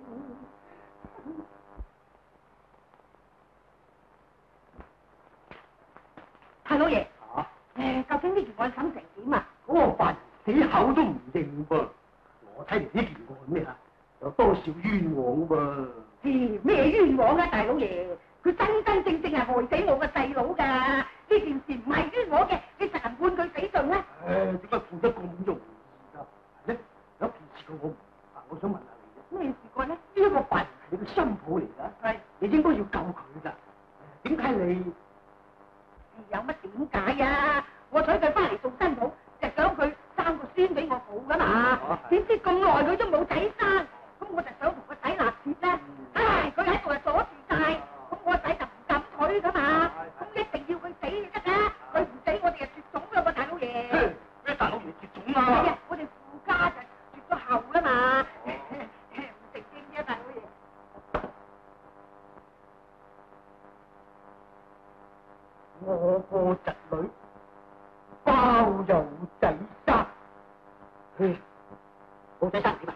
太老爺， 啊， 誒，究竟呢件案審成點啊？ 嗰個犯人死口都唔認噃，我睇嚟呢件案咩啊，有多少冤枉噃？ 咦，咩冤枉啊，大老爺？佢真真正正係害死我個細佬㗎，呢件事唔係冤枉嘅，你實行判佢死罪啦！ 誒，點解判得咁容易㗎？咧有一件事嘅我唔明白，我想問下你啫。 咩事幹呢？ 呢一個犯人係你嘅心抱嚟㗎，係你應該要救佢㗎。點解你？ 有乜點解啊？我娶佢翻嚟做新抱，就想佢生個孫俾我好㗎嘛。點知咁耐佢都冇仔生，咁我就想同個仔立妾咧。唉，佢喺度就阻住晒，咁我個仔就唔敢娶㗎嘛。咁一定要佢死先得㗎，佢唔死我哋就絕種啦喎，大老爺。 咩大佬爺絕種係啊？ 啊，我哋父家就絕咗後啦嘛。唔食經啫，大老爺。 我個侄女包有仔生，唉，冇仔生點啊？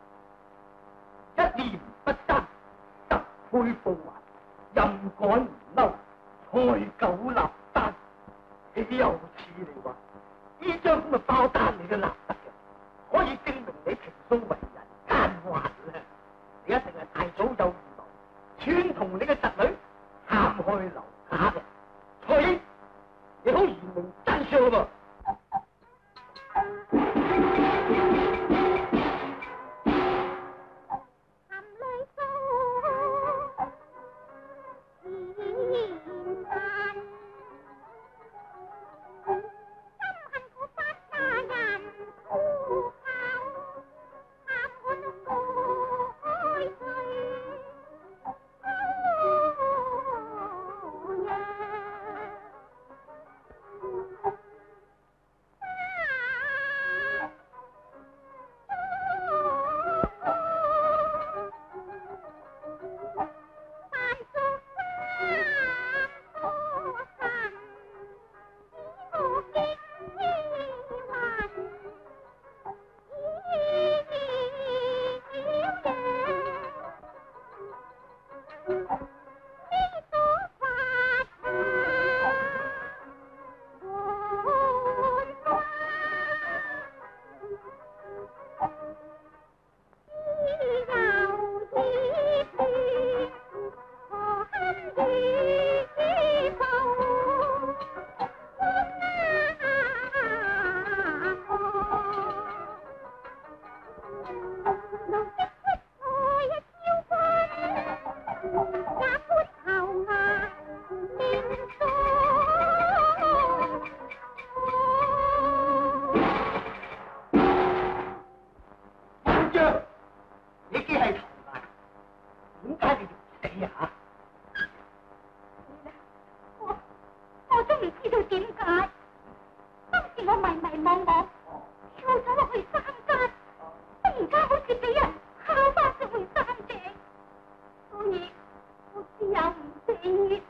一年不生，十倍報還，任趕唔嬲，菜狗立單。豈有此理話？呢張咁嘅包單你都立得嘅？ 事啊？ 我我終於知道點解，當時我迷迷惘惘，跳咗落去山間，忽然間好似俾人敲翻上去山頂，所以我只有唔死啫。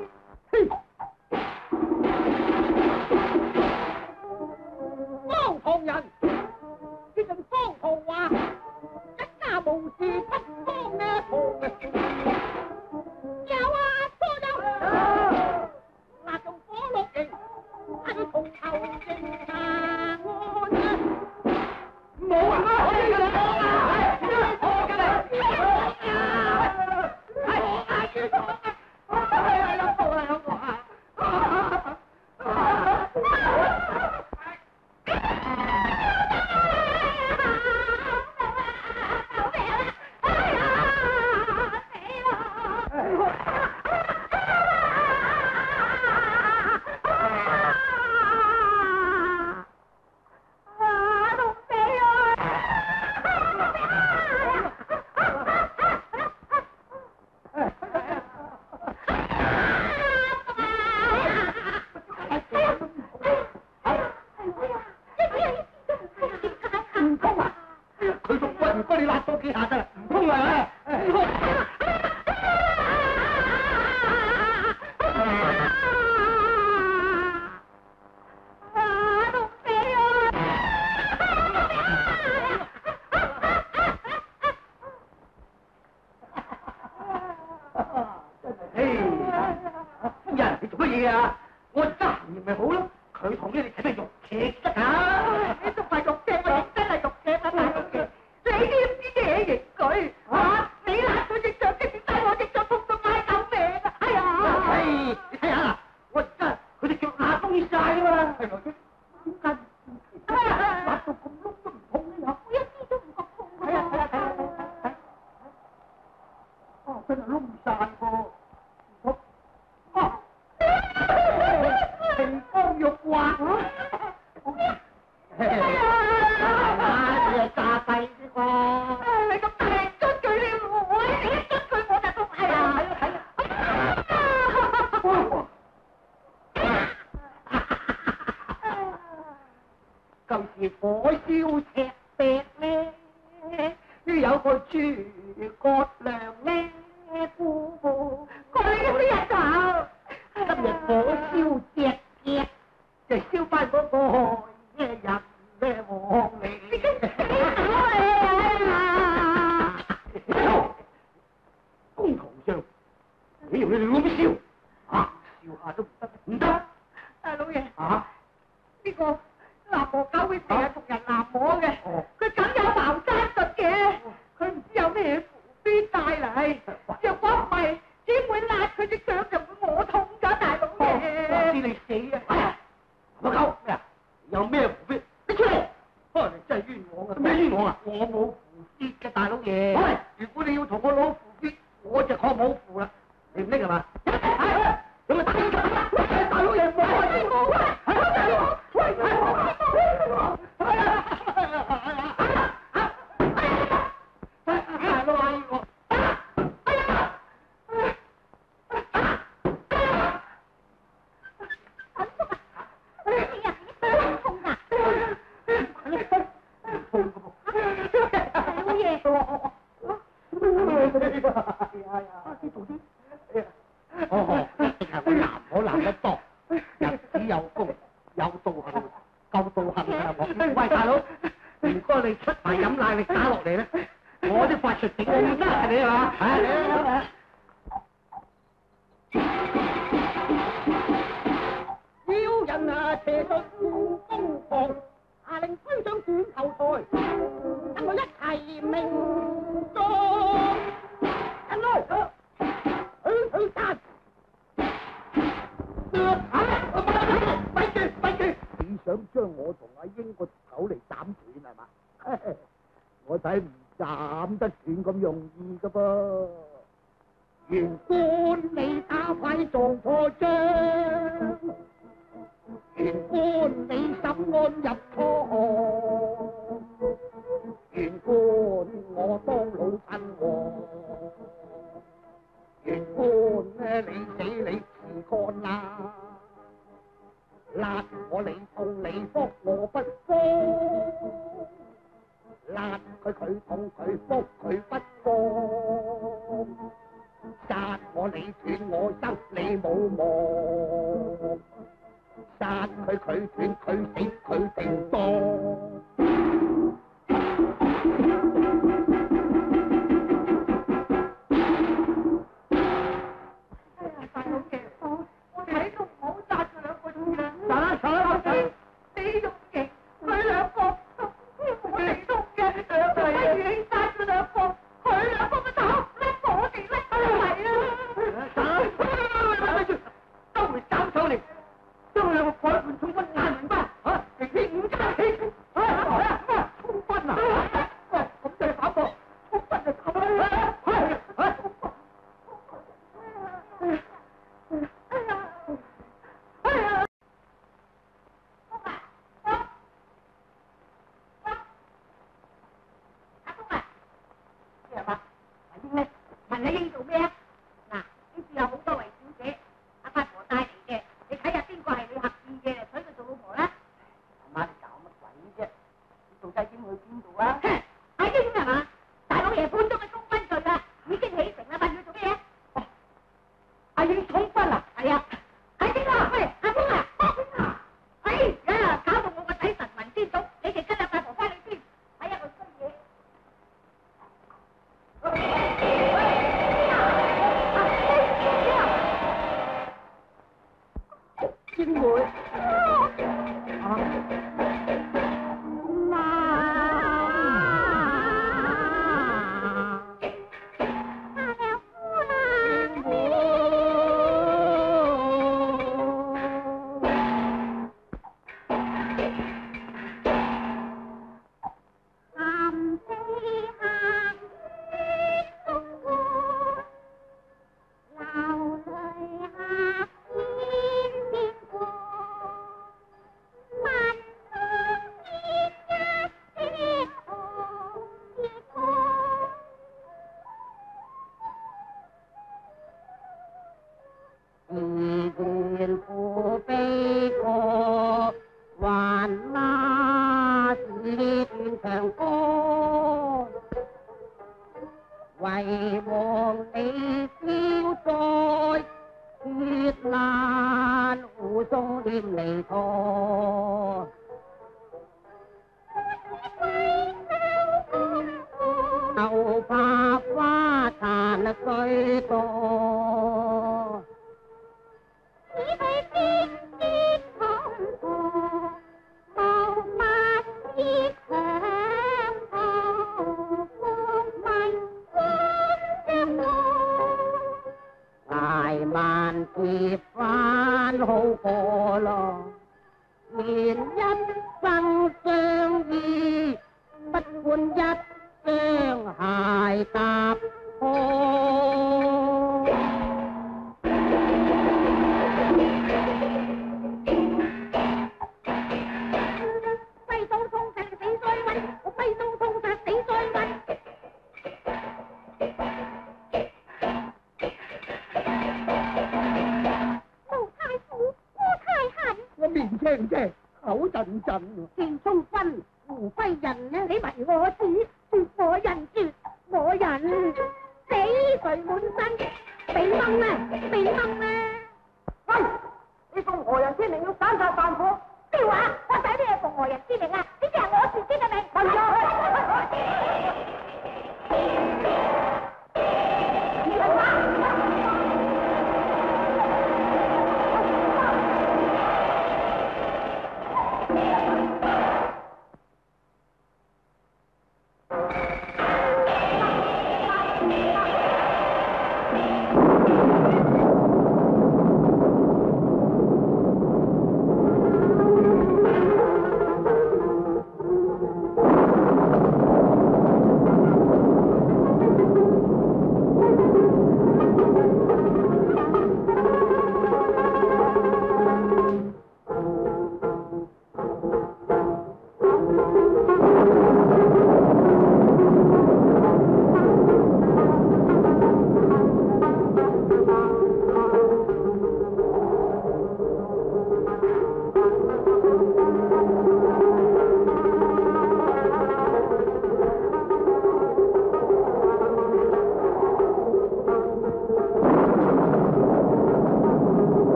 荒唐人，呢種荒唐話，一家無事不當呢堂嘅。有啊，多有。嗱，用火落營，喺佢從頭刑查案啊！冇啊！我呢個講啊，我嘅嚟，係我嗌住講啊，係啦，我係我啊。 原官殺佢佢痛佢福佢不放，殺我你斷我生你冇望，殺佢佢斷佢死佢定當。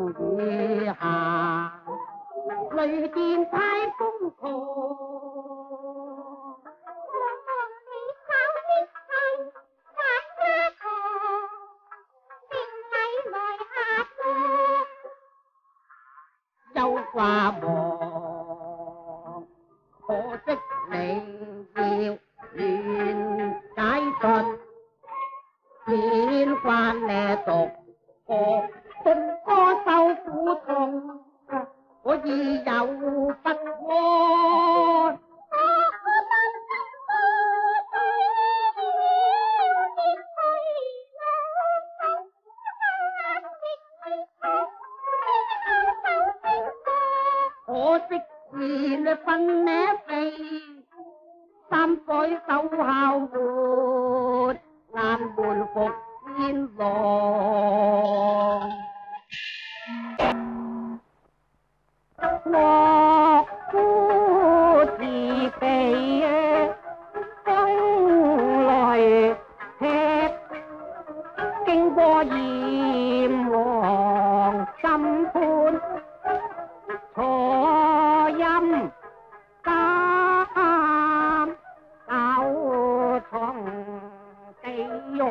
雨下，雷電太瘋狂。又話忙，可惜你要願解信，免慣呢讀歌，讀歌受苦痛，我已有不安。可惜是你分呢飛，三載守孝門，眼門伏天狼。我夫自被風來吃，經過閻王審判。錯音監九重地獄，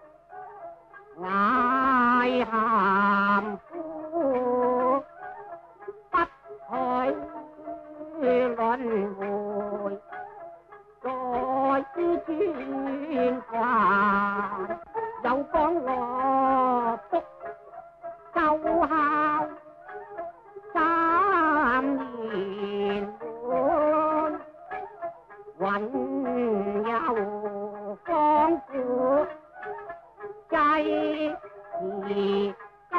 嗌鹹夫不許輪迴，在於轉凡有光樂福奏效。三年半，雲遊江湖，濟時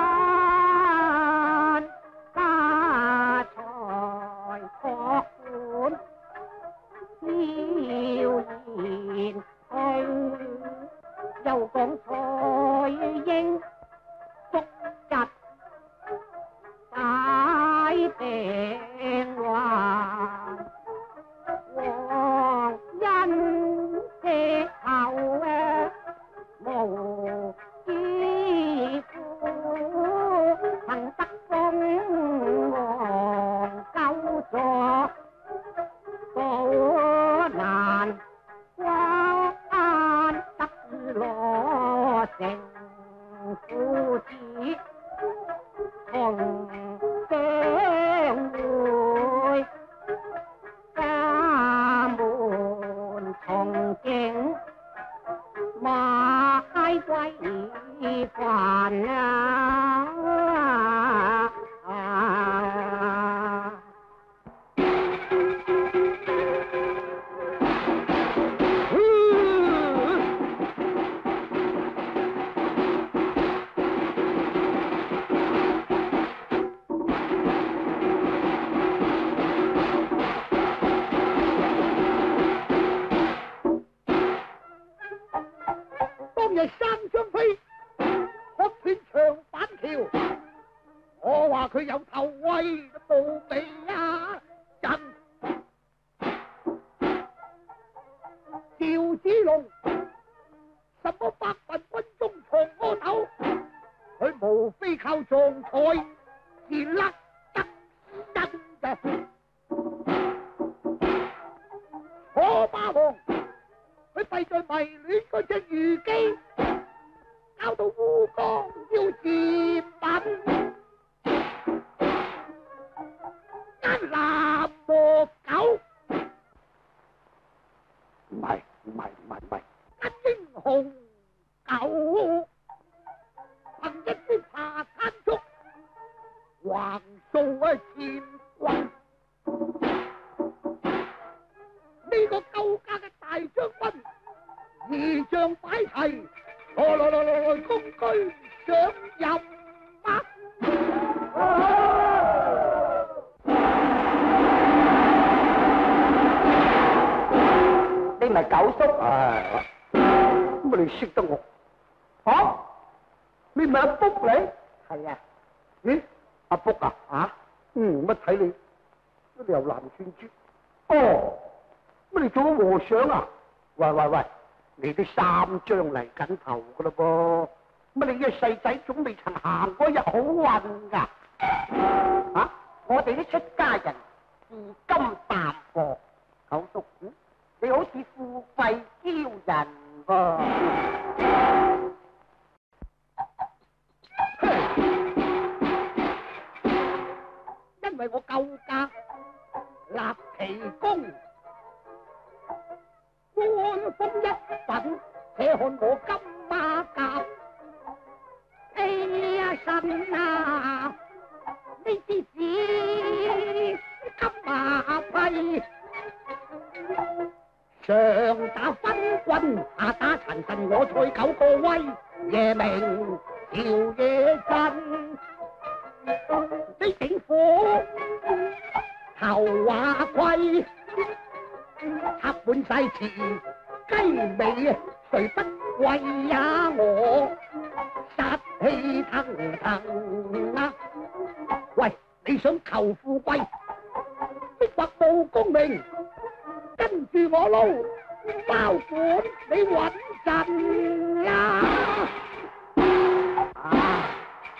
間，家財國本，飄然去，又講蔡英逐日大病患，皇恩石後啊無知夫，曾得封王救助，保難關得羅成夫子。同相會，家門從境，馬歸還啊！三張飛喝斷長板橋，我話佢有頭威都冇尾啊！人趙子龍什麼百萬軍中藏阿斗，佢無非靠撞彩是甩得人嘅。楚霸王佢弊在迷戀嗰隻虞姬，搞到烏江要自刎，奸男魔狗，唔係唔係唔係唔係，一英雄狗，憑一啲茶餐粥，橫掃啊千軍。呢個救家嘅大將軍，儀仗擺齊，來來來來來，公居上任啊！你咪九叔啊？咁你識得我？嚇？你咪阿卜你？係啊。咦？阿卜啊？啊？嗯，乜睇你？乜你又藍串珠？哦。乜你做咗和尚啊？喂喂喂，你啲三張嚟緊頭噶啦噃，乜你一世仔總未曾行過一好運噶？ 我哋啲出家人自甘淡薄，九叔，你好似富貴驕人噃。因為我夠格立奇功，官封一品，且看我金馬甲。哎呀神啊！呢支子金馬批，上打昏棍，下打殘神，我賽九個威，夜明朝夜震。呢頂火頭話貴，插滿晒詞雞尾，誰不為呀我殺氣騰騰啊！喂，你想求富貴，抑或冇功名？跟住我撈，包管你穩陣呀！啊！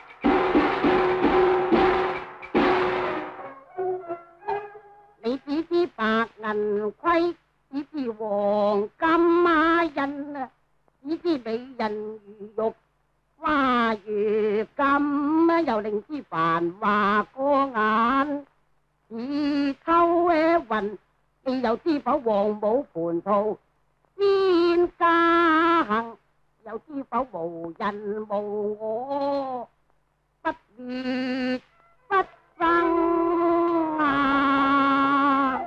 你只知白銀盔，只知黃金馬印啊，只知美人如玉。花如金啊，又令之繁華過眼，似秋雲，你又知否王母蟠桃仙家行，又知否無人無我，不滅不生啊！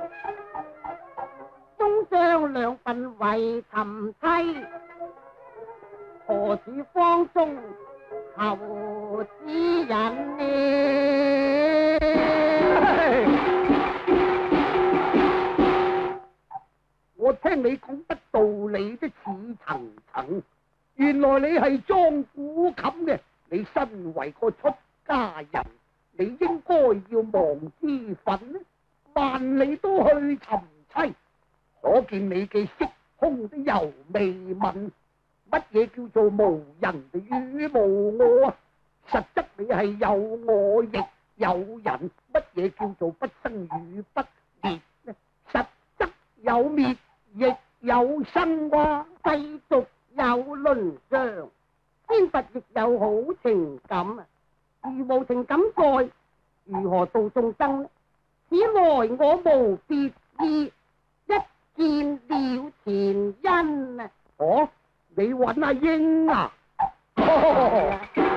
終將兩份為尋妻。何處方中求之人呢？我聽你講得道理都似層層，原來你係裝古琴嘅。你身為個出家人，你應該要忘之憤，萬里都去尋妻，可見你嘅色空都猶未泯。乜嘢叫做無人與無我啊？實質你係有我亦有人。乜嘢叫做不生與不滅呢？實質有滅亦有生啩。世俗有倫常，天佛亦有好情感啊！如無情感在，如何度眾生呢？此來我無別意，一見了前因啊！哦，你揾阿英啊？哦、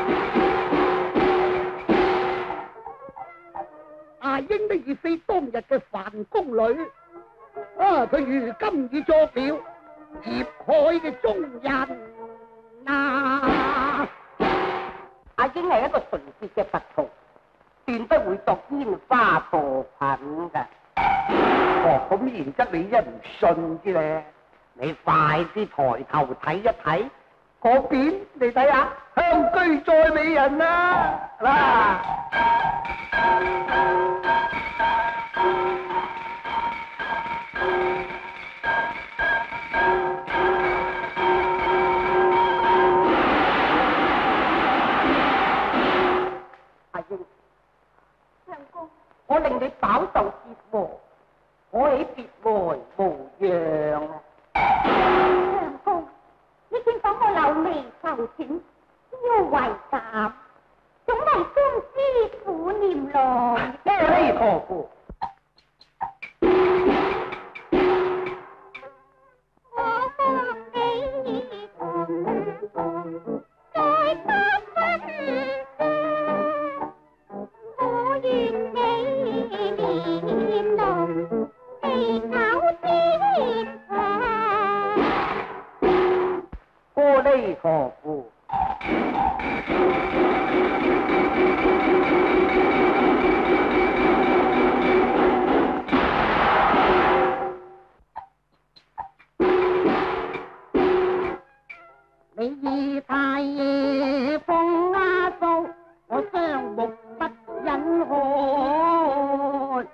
阿英呢，而非當日嘅范宮女啊！佢如今已作了業海嘅中人啊！阿英係一個純潔嘅佛徒，斷不會作煙花墮品㗎。哦，咁然則你一唔信之咧？你快啲抬頭睇一睇嗰邊，你睇下香居再美人啦！嗱，阿英， 相公， 我令你飽受折磨，我豈別來無恙啊！ 相公，你見講我柳眉受斷，腰圍減，總為相思苦念來。 阿彌陀佛。 我望你同共再不分家，我願你面濃地久天長。 阿彌陀佛。你意太夜風壓數，我雙目不忍看。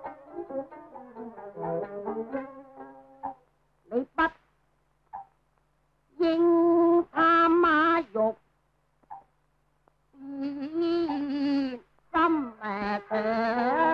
你不應貪馬肉，心誒強。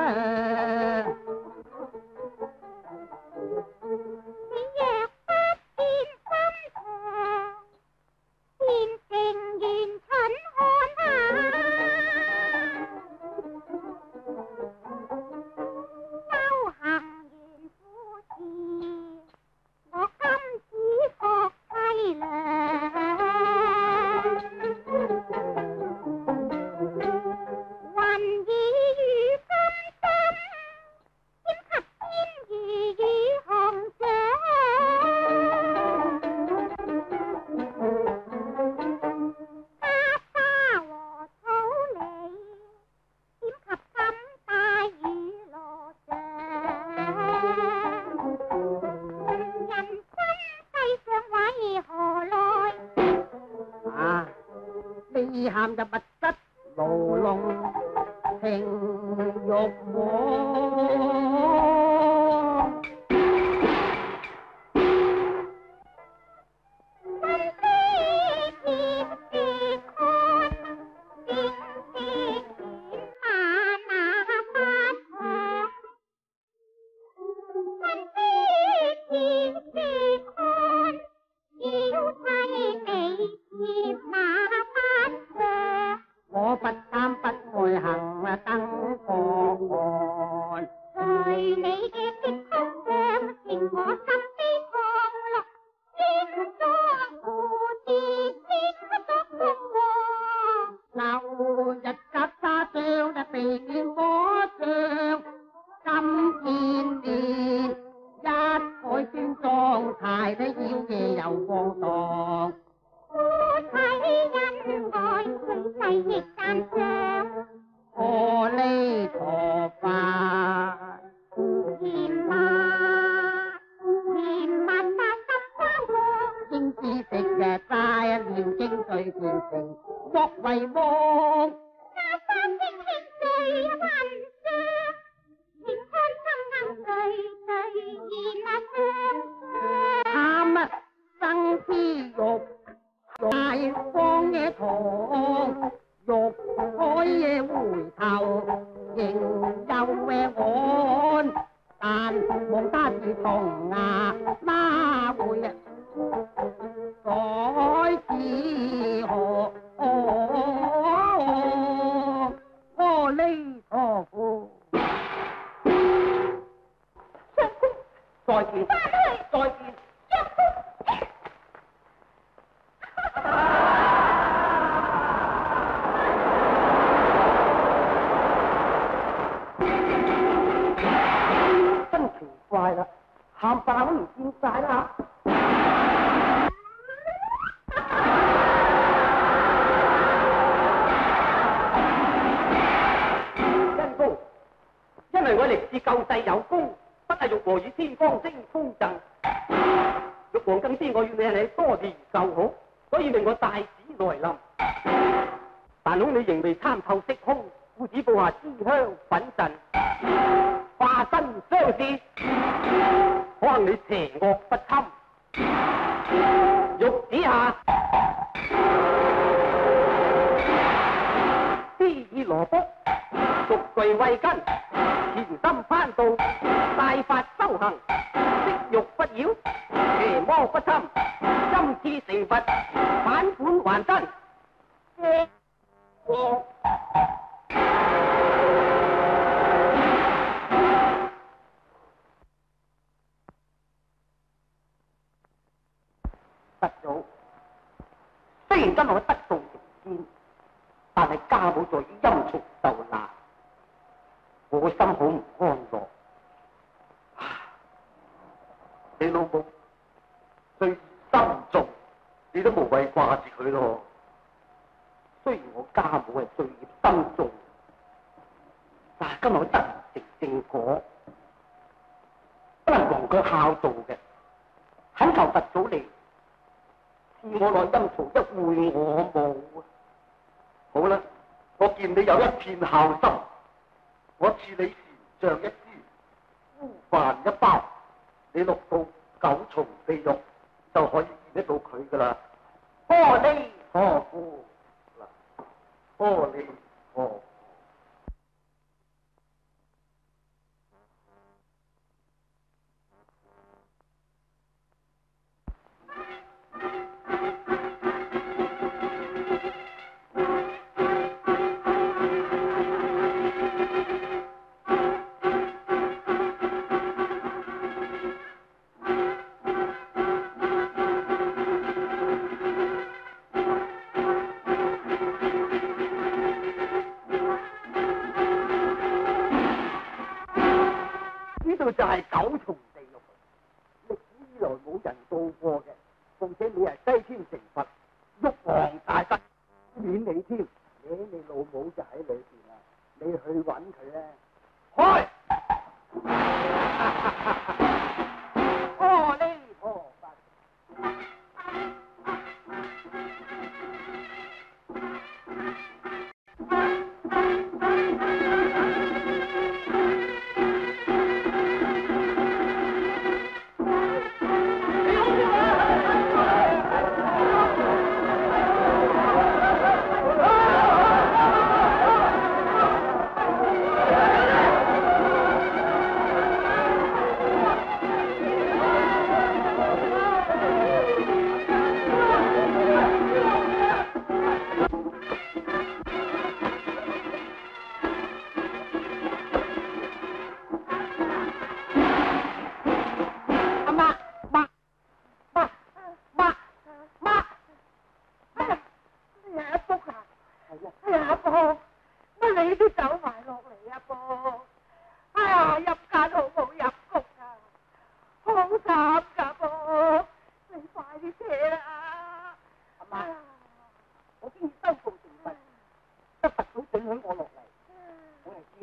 探入密室牢籠情慾網。我不貪不愛行燈過岸， 在你嘅激曲上，令我心悲愴落，激咗蝴蝶，激咗風和。 舊日夾沙將的避免我上，今天年一改端狀態的妖夜又放蕩。 夫妻恩愛，永世亦讚賞。 阿彌陀佛， 甜蜜甜蜜那心花和， 應知昔日齋念經最虔誠，莫為妄。 那花聲輕醉雲上，情開心暗醉醉現那雙雙。 貪生之欲，大荒野堂，欲開野回頭，仍有嘅岸，但望他是銅牙，哪會改自何？阿彌陀佛，再見，再見。真奇怪啦，冚唪唥都唔見晒啦。恩公，因為我歷次救世有功，不係玉皇與天方星通贈，玉皇更知我要你你多年就好，所以令我帶旨來臨。但恐你仍未參透色空，故此布下支香粉陣，化身相試，可能你邪惡不侵。玉旨下，施以羅卜，逐具慧根，潛心攀道，大法修行，色欲不擾，邪魔不侵，今次成佛，返本還真。我佛祖，雖然今日我得道成仙，但係家母在於陰曹受難，我個心好唔安樂。你老母最心重，你都無謂掛住佢咯。雖然我家母係罪孽深重，但係今日我得唔成正果，不能忘佢孝道嘅。懇求佛祖嚟賜我內陰曹一會我母啊！好啦，我見你有一片孝心，我賜你禪杖一支，烏飯一包，你落到九重地獄就可以見得到佢噶啦。阿彌陀佛。阿彌陀佛。就係九重地獄，歷史以來冇人到過嘅，況且你係西天成佛，玉皇大帝免你添，你你老母就喺裏邊啦，你去揾佢咧，開！阿彌陀佛。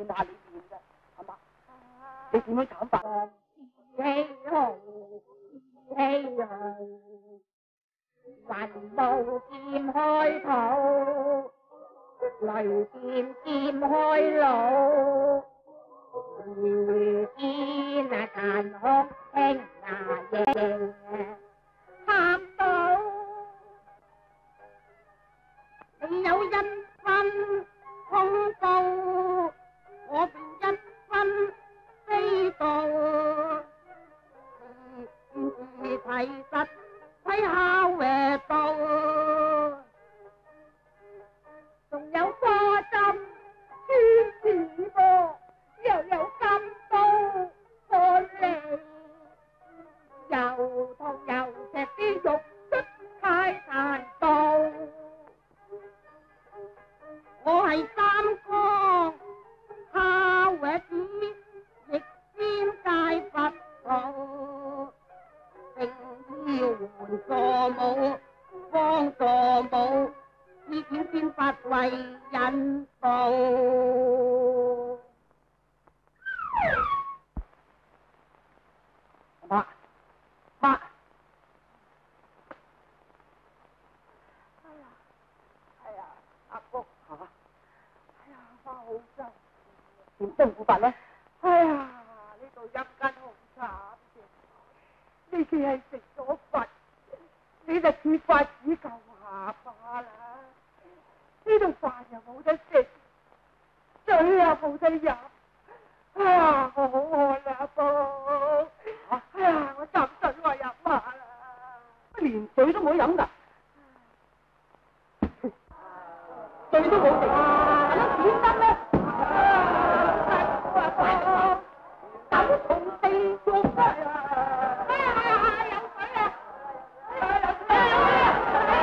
見下你面啫，係嘛？你點樣慘法？ 氣號，氣號，雲霧劍開肚，雷電劍開腦，如見那殘酷輕那應，喊到你有一分恐怖，我便一分飛到，自自提實睇下搲到，仲有花針穿刺波，又有金刀看嚟，又痛又赤啲肉質太殘暴。我係三哥夏搲子，亦仙界佛道，正要援助母，幫助母，以顯仙法為引導。 媽媽， 哎呀，阿福嚇， 哎呀，媽好辛苦。 點辛苦法咧？ 哎呀，呢度陰間好慘嘅，呢次係食咗佛，你就設法子救下巴啦。呢度飯又冇得食，水又冇得飲，哎呀，我好渴啦，福。哎呀，我浸水我飲下啦。 連水都冇飲㗎，水都冇食，咁點得咧？ 等同地獄啊！哎呀，有水啊！哎呀，有水啊！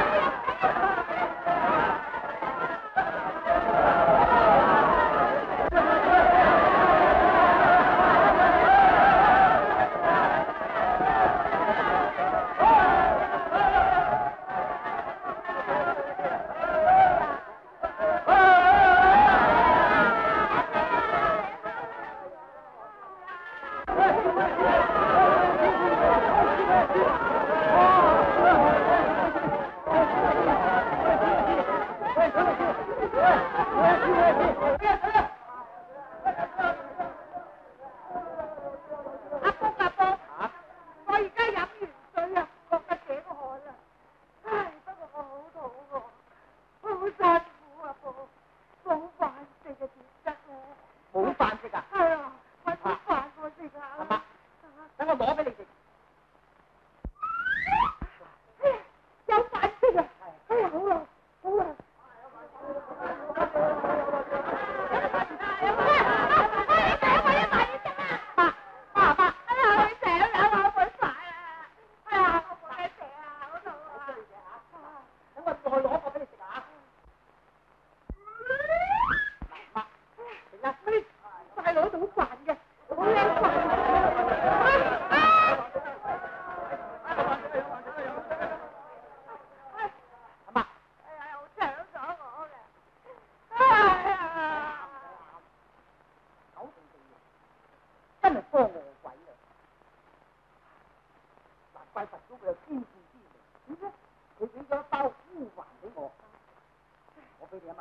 阿福阿福，我而家飲完水啊，覺得頸渴啦。唉，不過我好肚餓，好辛苦啊，福，冇飯食啊，點得咧？ 冇飯食啊？ 係啊，揾啲飯我食下係嘛啦。 等我攞俾你食。 哎呀，有飯食啊！哎呀，好啦，好啦。爸爸，哎呀，佢成日有我碗飯啊！哎呀，我冇得食啊，好肚啊！ 等我再攞個俾你食啊！媽，食啦！ 快攞到飯嘅，好靚飯。 阿媽， 哎呀，又搶咗我嘅！哎呀！ 九成地獄，真係科我鬼啊！難怪佛祖佢有天賜之靈，點啫？佢俾咗一包烏飯俾我，我俾你啊嘛。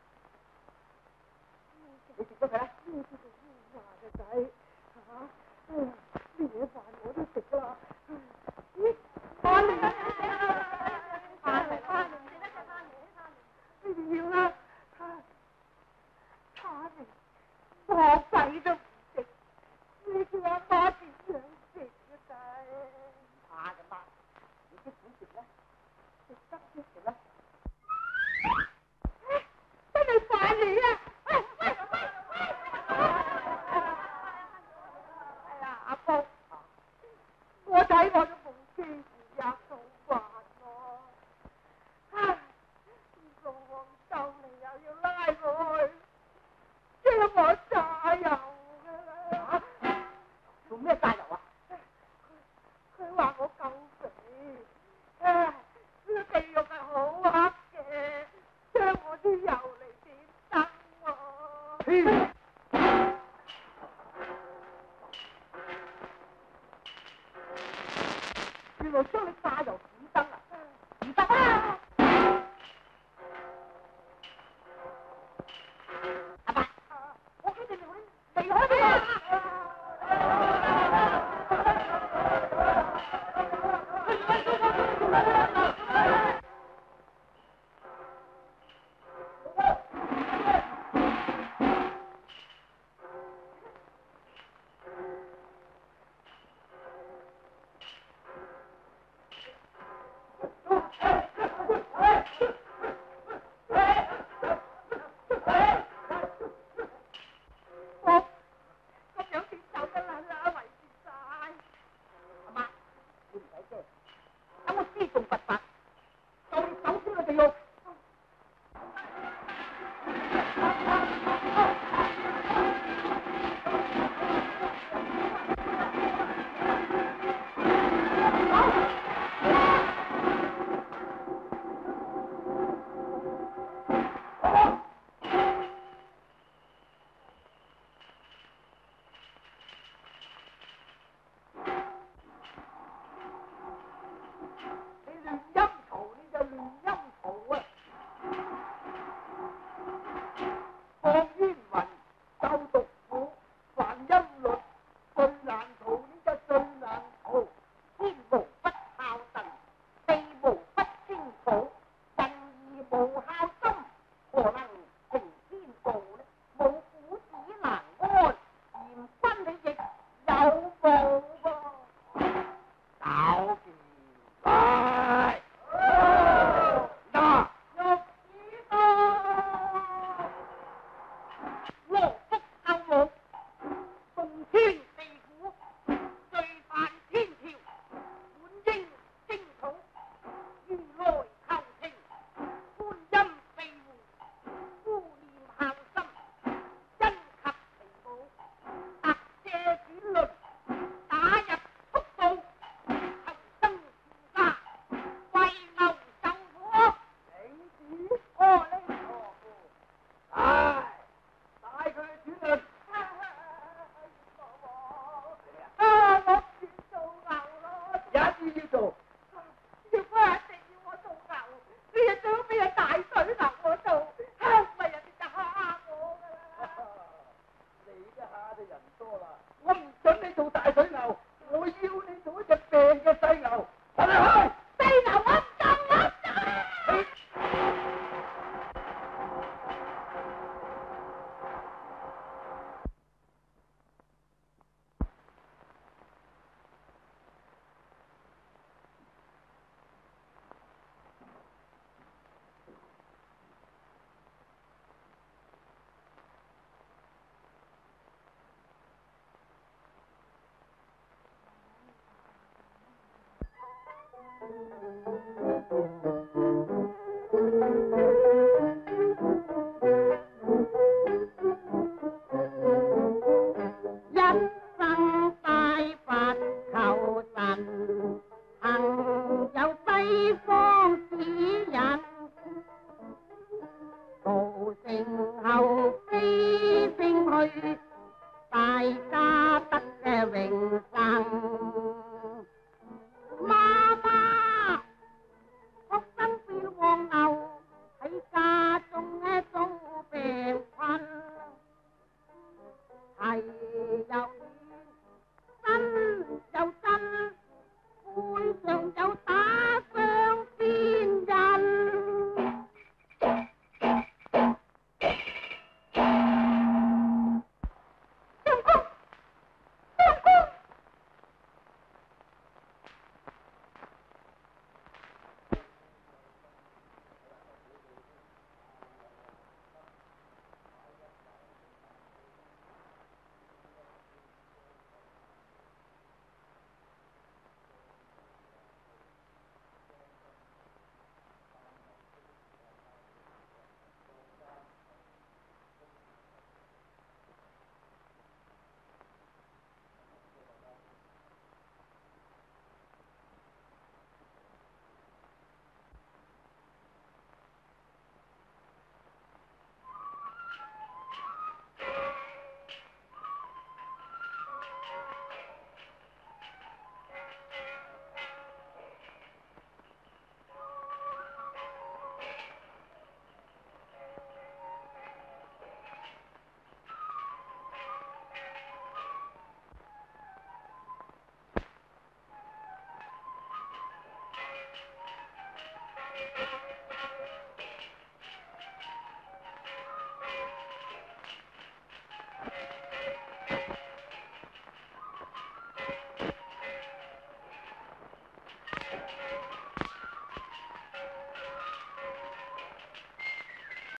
你食咗佢啦。 呢啲個烏飯嘅仔嚇，哎呀，咩嘢飯我都食啦。咦，翻嚟啦！翻嚟翻嚟，唔記得咗翻嚟翻嚟。呢啲要啦，差嚟，我仔都唔食，你叫阿媽點樣食啊仔？ 怕嘅媽，你即管食啦，食得即食啦。 真係飯嚟啊！喂喂喂！哎呀，阿福，我睇我都冇機會吔到飯咯。唉，呢個黃豆嚟又要拉我去，將我炸油㗎啦！ 做咩炸油啊？ 佢話我夠肥，唉，呢個地獄係好啊！ 原來將你化油屎燈啊！唔得啊！阿伯，我叫你離離開呢個。 後飛升去，大家